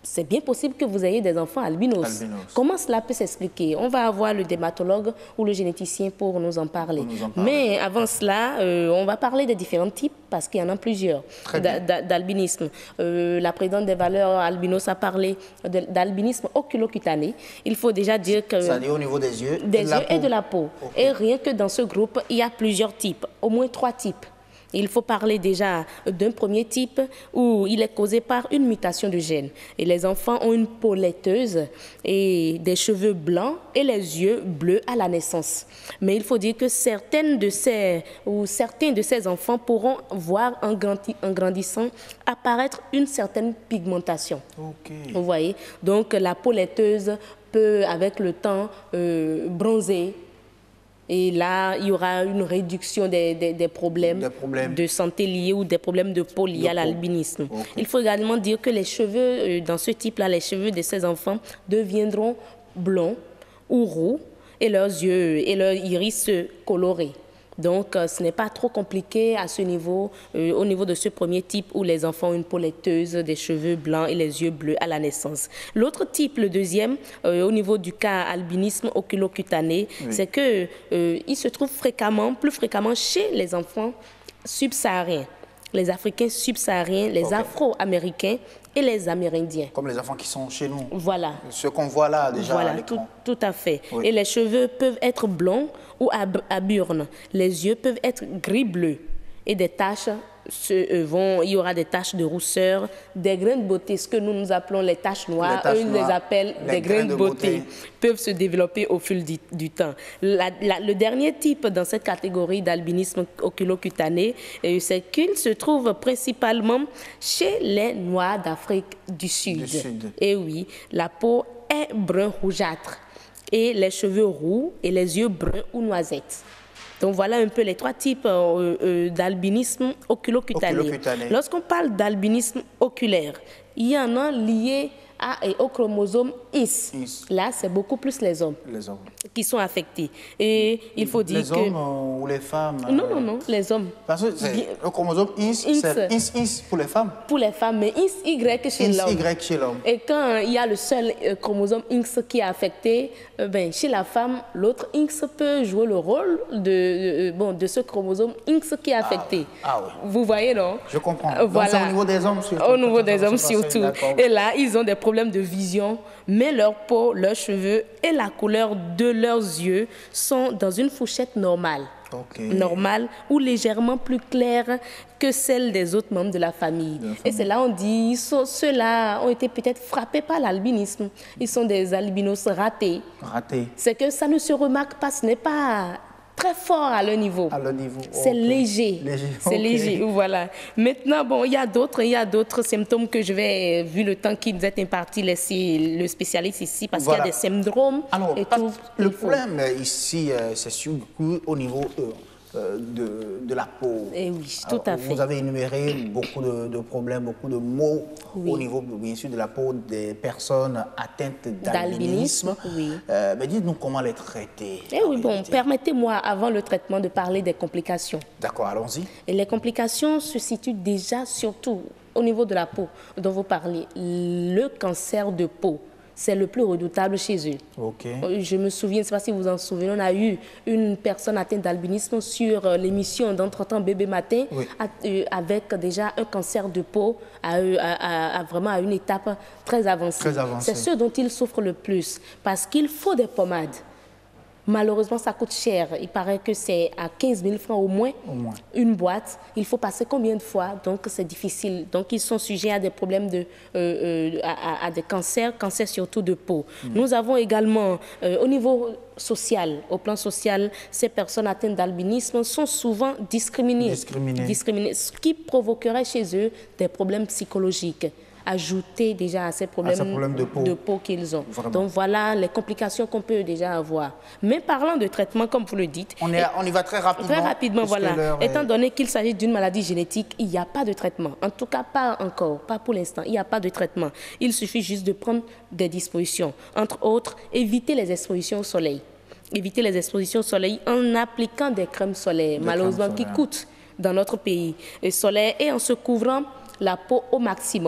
c'est bien possible que vous ayez des enfants albinos. albinos. Comment cela peut s'expliquer? On va avoir le dermatologue ou le généticien pour nous en parler. Nous en parler. Mais avant cela, euh, on va parler des différents types, parce qu'il y en a plusieurs, d'albinisme. Euh, la présidente des valeurs albinos a parlé d'albinisme oculocutané. Il faut déjà dire que... C'est-à-dire au niveau des yeux Des et de la yeux peau. et de la peau. Okay. Et rien que dans ce groupe, il y a plusieurs types, au moins trois types. Il faut parler déjà d'un premier type où il est causé par une mutation de gène. Et les enfants ont une peau laiteuse et des cheveux blancs et les yeux bleus à la naissance. Mais il faut dire que certaines de ces, ou certains de ces enfants pourront voir en, grandi, en grandissant apparaître une certaine pigmentation. Okay. Vous voyez? Donc la peau laiteuse peut, avec le temps, euh, bronzer. Et là, il y aura une réduction des, des, des, problèmes des problèmes de santé liés ou des problèmes de peau liés de à l'albinisme. Okay. Il faut également dire que les cheveux, dans ce type-là, les cheveux de ces enfants deviendront blonds ou roux et leurs yeux et leurs iris colorés. Donc, euh, ce n'est pas trop compliqué à ce niveau, euh, au niveau de ce premier type où les enfants ont une peau laiteuse, des cheveux blancs et les yeux bleus à la naissance. L'autre type, le deuxième, euh, au niveau du cas albinisme oculocutané, oui. c'est qu'il euh, se trouve fréquemment, plus fréquemment chez les enfants subsahariens, les Africains subsahariens, les okay. Afro-Américains et les Amérindiens. Comme les enfants qui sont chez nous. Voilà. Ce qu'on voit là déjà voilà, à l'écran. Tout, tout à fait. Oui. Et les cheveux peuvent être blonds ou à, à burnes. Les yeux peuvent être gris-bleu. Et des taches, se, euh, vont, il y aura des taches de rousseur, des grains de beauté, ce que nous nous appelons les taches noires, les taches eux noires, les appellent les des grains de beauté, beauté, peuvent se développer au fil du, du temps. La, la, le dernier type dans cette catégorie d'albinisme oculocutané, euh, c'est qu'il se trouve principalement chez les Noirs d'Afrique du Sud. du Sud. Et oui, la peau est brun rougeâtre et les cheveux roux et les yeux bruns ou noisettes. Donc voilà un peu les trois types euh, euh, d'albinisme oculocutané. Oculocutané. Lorsqu'on parle d'albinisme oculaire, il y en a liés à, et au chromosome X. X. Là, c'est beaucoup plus les hommes, les hommes qui sont affectés. Et il faut dire les que... Les hommes ou les femmes? Non, non, non, les hommes. Parce que le chromosome X, c'est X, X pour les femmes? Pour les femmes, mais X, Y chez l'homme. Y chez l'homme. Et quand il y a le seul euh, chromosome X qui est affecté, euh, ben, chez la femme, l'autre X peut jouer le rôle de, de, bon, de ce chromosome X qui est affecté. Ah, ah oui. Vous voyez, non? Je comprends. Euh, voilà. Donc c'est au niveau des hommes surtout? Au niveau des hommes surtout. Et là, ils ont des problèmes de vision, mais leur peau, leurs cheveux et la couleur de leurs yeux sont dans une fourchette normale. Okay. Normale ou légèrement plus claire que celle des autres membres de la famille. De la famille. Et c'est là on dit, ceux-là ont été peut-être frappés par l'albinisme. Ils sont des albinos ratés. Ratés. C'est que ça ne se remarque pas, ce n'est pas très fort à leur niveau. À leur niveau. C'est okay. léger. léger. C'est okay. léger, voilà. Maintenant, bon, il y a d'autres, il y a d'autres symptômes que je vais, vu le temps qui nous est imparti, laisser le spécialiste ici, parce voilà. qu'il y a des syndromes. Alors, et tout, le faut... problème ici, c'est surtout au niveau euh, de, de la peau. Et oui, tout Alors, à fait. Vous avez énuméré beaucoup de, de problèmes, beaucoup de maux oui. au niveau, bien sûr, de la peau des personnes atteintes d'albinisme. Oui. Euh, mais dites-nous comment les traiter. Eh oui, bon, permettez-moi, avant le traitement, de parler des complications. D'accord, allons-y. Et les complications se situent déjà surtout au niveau de la peau dont vous parlez. Le cancer de peau. C'est le plus redoutable chez eux. Okay. Je me souviens, je ne sais pas si vous vous en souvenez, on a eu une personne atteinte d'albinisme sur l'émission d'Entretemps Bébé Matin, oui. avec déjà un cancer de peau à, à, à, vraiment à une étape très avancée. Très avancée. C'est ce dont ils souffrent le plus, parce qu'il faut des pommades. Malheureusement, ça coûte cher. Il paraît que c'est à quinze mille francs au moins, au moins une boîte. Il faut passer combien de fois? Donc, c'est difficile. Donc, ils sont sujets à des problèmes, de, euh, euh, à, à des cancers, cancers surtout de peau. Mmh. Nous avons également, euh, au niveau social, au plan social, ces personnes atteintes d'albinisme sont souvent discriminées. Discriminées. Discriminées, ce qui provoquerait chez eux des problèmes psychologiques, ajouter déjà à ces problèmes, à ces problèmes de peau, de peau qu'ils ont. Vraiment. Donc voilà les complications qu'on peut déjà avoir. Mais parlant de traitement, comme vous le dites... On, est, et, on y va très rapidement. Très rapidement, voilà. Étant est... donné qu'il s'agit d'une maladie génétique, il n'y a pas de traitement. En tout cas, pas encore, pas pour l'instant. Il n'y a pas de traitement. Il suffit juste de prendre des dispositions. Entre autres, éviter les expositions au soleil. Éviter les expositions au soleil en appliquant des crèmes solaires, des malheureusement crèmes solaires. qui coûtent dans notre pays. Et solaire et en se couvrant la peau au maximum.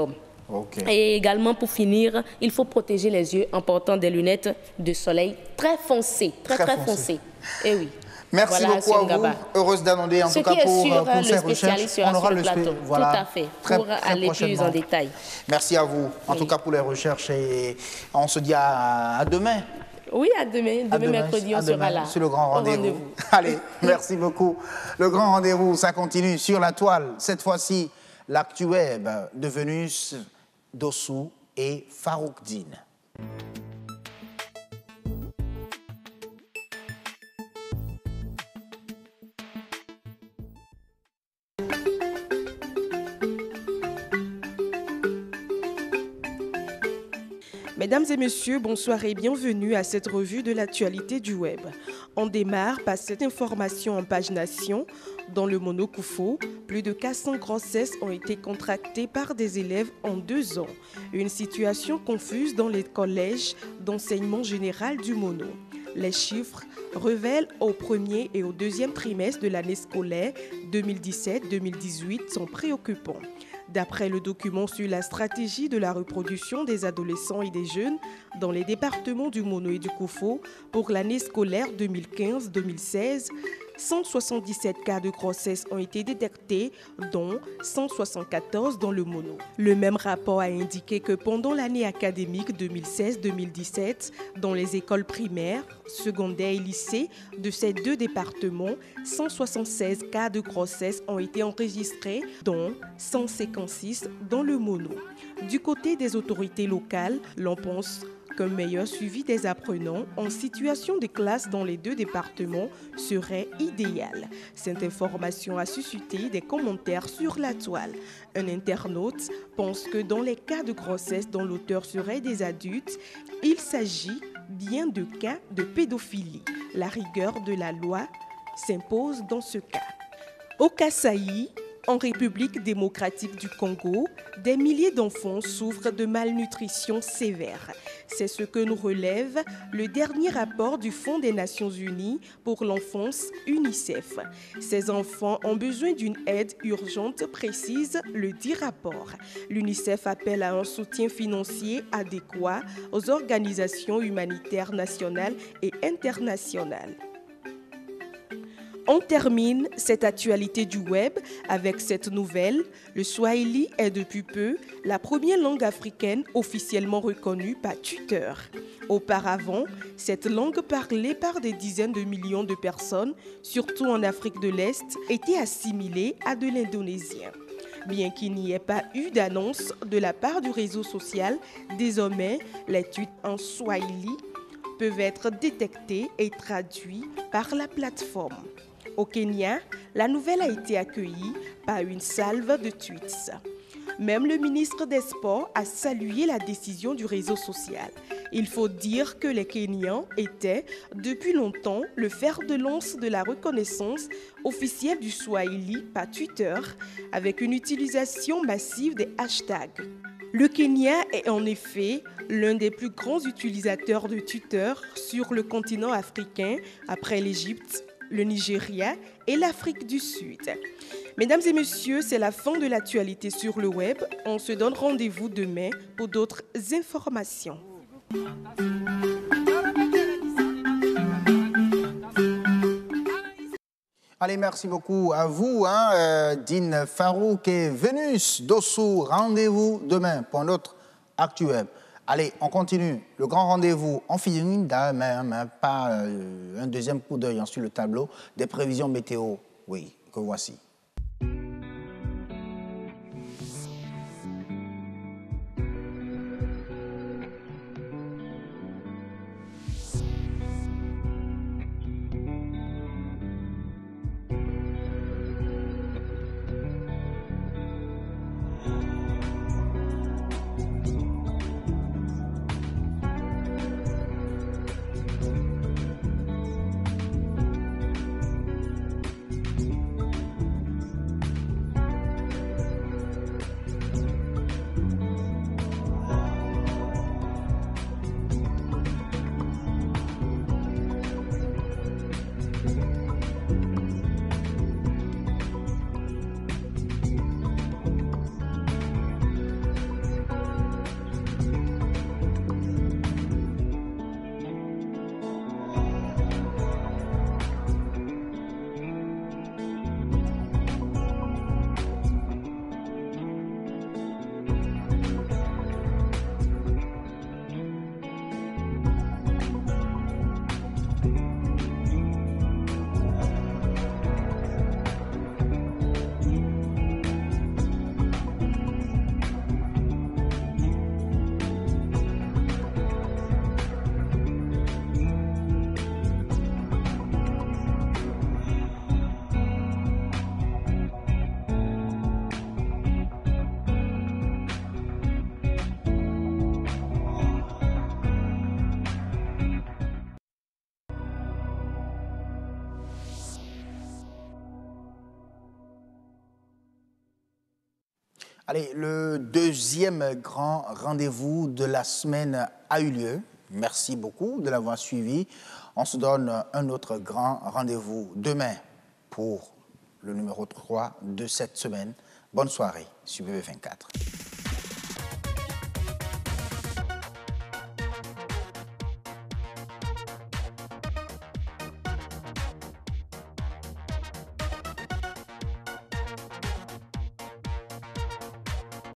Okay. Et également, pour finir, il faut protéger les yeux en portant des lunettes de soleil très foncées, très très, très foncées. Et oui. Merci voilà, beaucoup à vous. Heureuse d'annoncer en Ce tout cas pour, sûr, pour ces recherches. On aura le plateau. Voilà, tout à fait, très, pour très aller plus en détail. Merci à vous, en oui. tout cas pour les recherches. Et on se dit à, à demain. Oui, à demain. Demain, demain mercredi, on demain, sera là. C'est le grand rendez-vous. rendez-vous. Allez, merci beaucoup. Le grand rendez-vous, ça continue sur la toile. Cette fois-ci, l'actu web de Vénus, Dossou et Farouk Dine. Mesdames et messieurs, bonsoir et bienvenue à cette revue de l'actualité du web. On démarre par cette information en page Nation. Dans le Mono-Koufou, plus de quatre cents grossesses ont été contractées par des élèves en deux ans. Une situation confuse dans les collèges d'enseignement général du Mono. Les chiffres révèlent au premier et au deuxième trimestre de l'année scolaire deux mille dix-sept deux mille dix-huit sont préoccupants. D'après le document sur la stratégie de la reproduction des adolescents et des jeunes dans les départements du Mono et du Koufou pour l'année scolaire deux mille quinze deux mille seize, cent soixante-dix-sept cas de grossesse ont été détectés, dont cent soixante-quatorze dans le Mono. Le même rapport a indiqué que pendant l'année académique deux mille seize deux mille dix-sept, dans les écoles primaires, secondaires et lycées de ces deux départements, cent soixante-seize cas de grossesse ont été enregistrés, dont cent cinquante-six dans le Mono. Du côté des autorités locales, l'on pense qu'un meilleur suivi des apprenants en situation de classe dans les deux départements serait idéal. Cette information a suscité des commentaires sur la toile. Un internaute pense que dans les cas de grossesse dont l'auteur serait des adultes, il s'agit bien de cas de pédophilie. La rigueur de la loi s'impose dans ce cas. Au Kasaï, en République démocratique du Congo, des milliers d'enfants souffrent de malnutrition sévère. C'est ce que nous relève le dernier rapport du Fonds des Nations Unies pour l'enfance UNICEF. Ces enfants ont besoin d'une aide urgente, précise le dit rapport. L'UNICEF appelle à un soutien financier adéquat aux organisations humanitaires nationales et internationales. On termine cette actualité du web avec cette nouvelle. Le Swahili est depuis peu la première langue africaine officiellement reconnue par Twitter. Auparavant, cette langue parlée par des dizaines de millions de personnes, surtout en Afrique de l'Est, était assimilée à de l'indonésien. Bien qu'il n'y ait pas eu d'annonce de la part du réseau social, désormais, les tweets en Swahili peuvent être détectés et traduits par la plateforme. Au Kenya, la nouvelle a été accueillie par une salve de tweets. Même le ministre des Sports a salué la décision du réseau social. Il faut dire que les Kenyans étaient depuis longtemps le fer de lance de la reconnaissance officielle du Swahili par Twitter, avec une utilisation massive des hashtags. Le Kenya est en effet l'un des plus grands utilisateurs de Twitter sur le continent africain après l'Égypte, le Nigeria et l'Afrique du Sud. Mesdames et messieurs, c'est la fin de l'actualité sur le web. On se donne rendez-vous demain pour d'autres informations. Allez, merci beaucoup à vous, hein, euh, Dine Farouk et Vénus Dossou. Rendez-vous demain pour un autre Actu Web. Allez, on continue. Le grand rendez-vous, on finit d'un même, pas euh, un deuxième coup d'œil hein, sur le tableau des prévisions météo. Oui, que voici. Allez, le deuxième grand rendez-vous de la semaine a eu lieu. Merci beaucoup de l'avoir suivi. On se donne un autre grand rendez-vous demain pour le numéro trois de cette semaine. Bonne soirée sur B B vingt-quatre.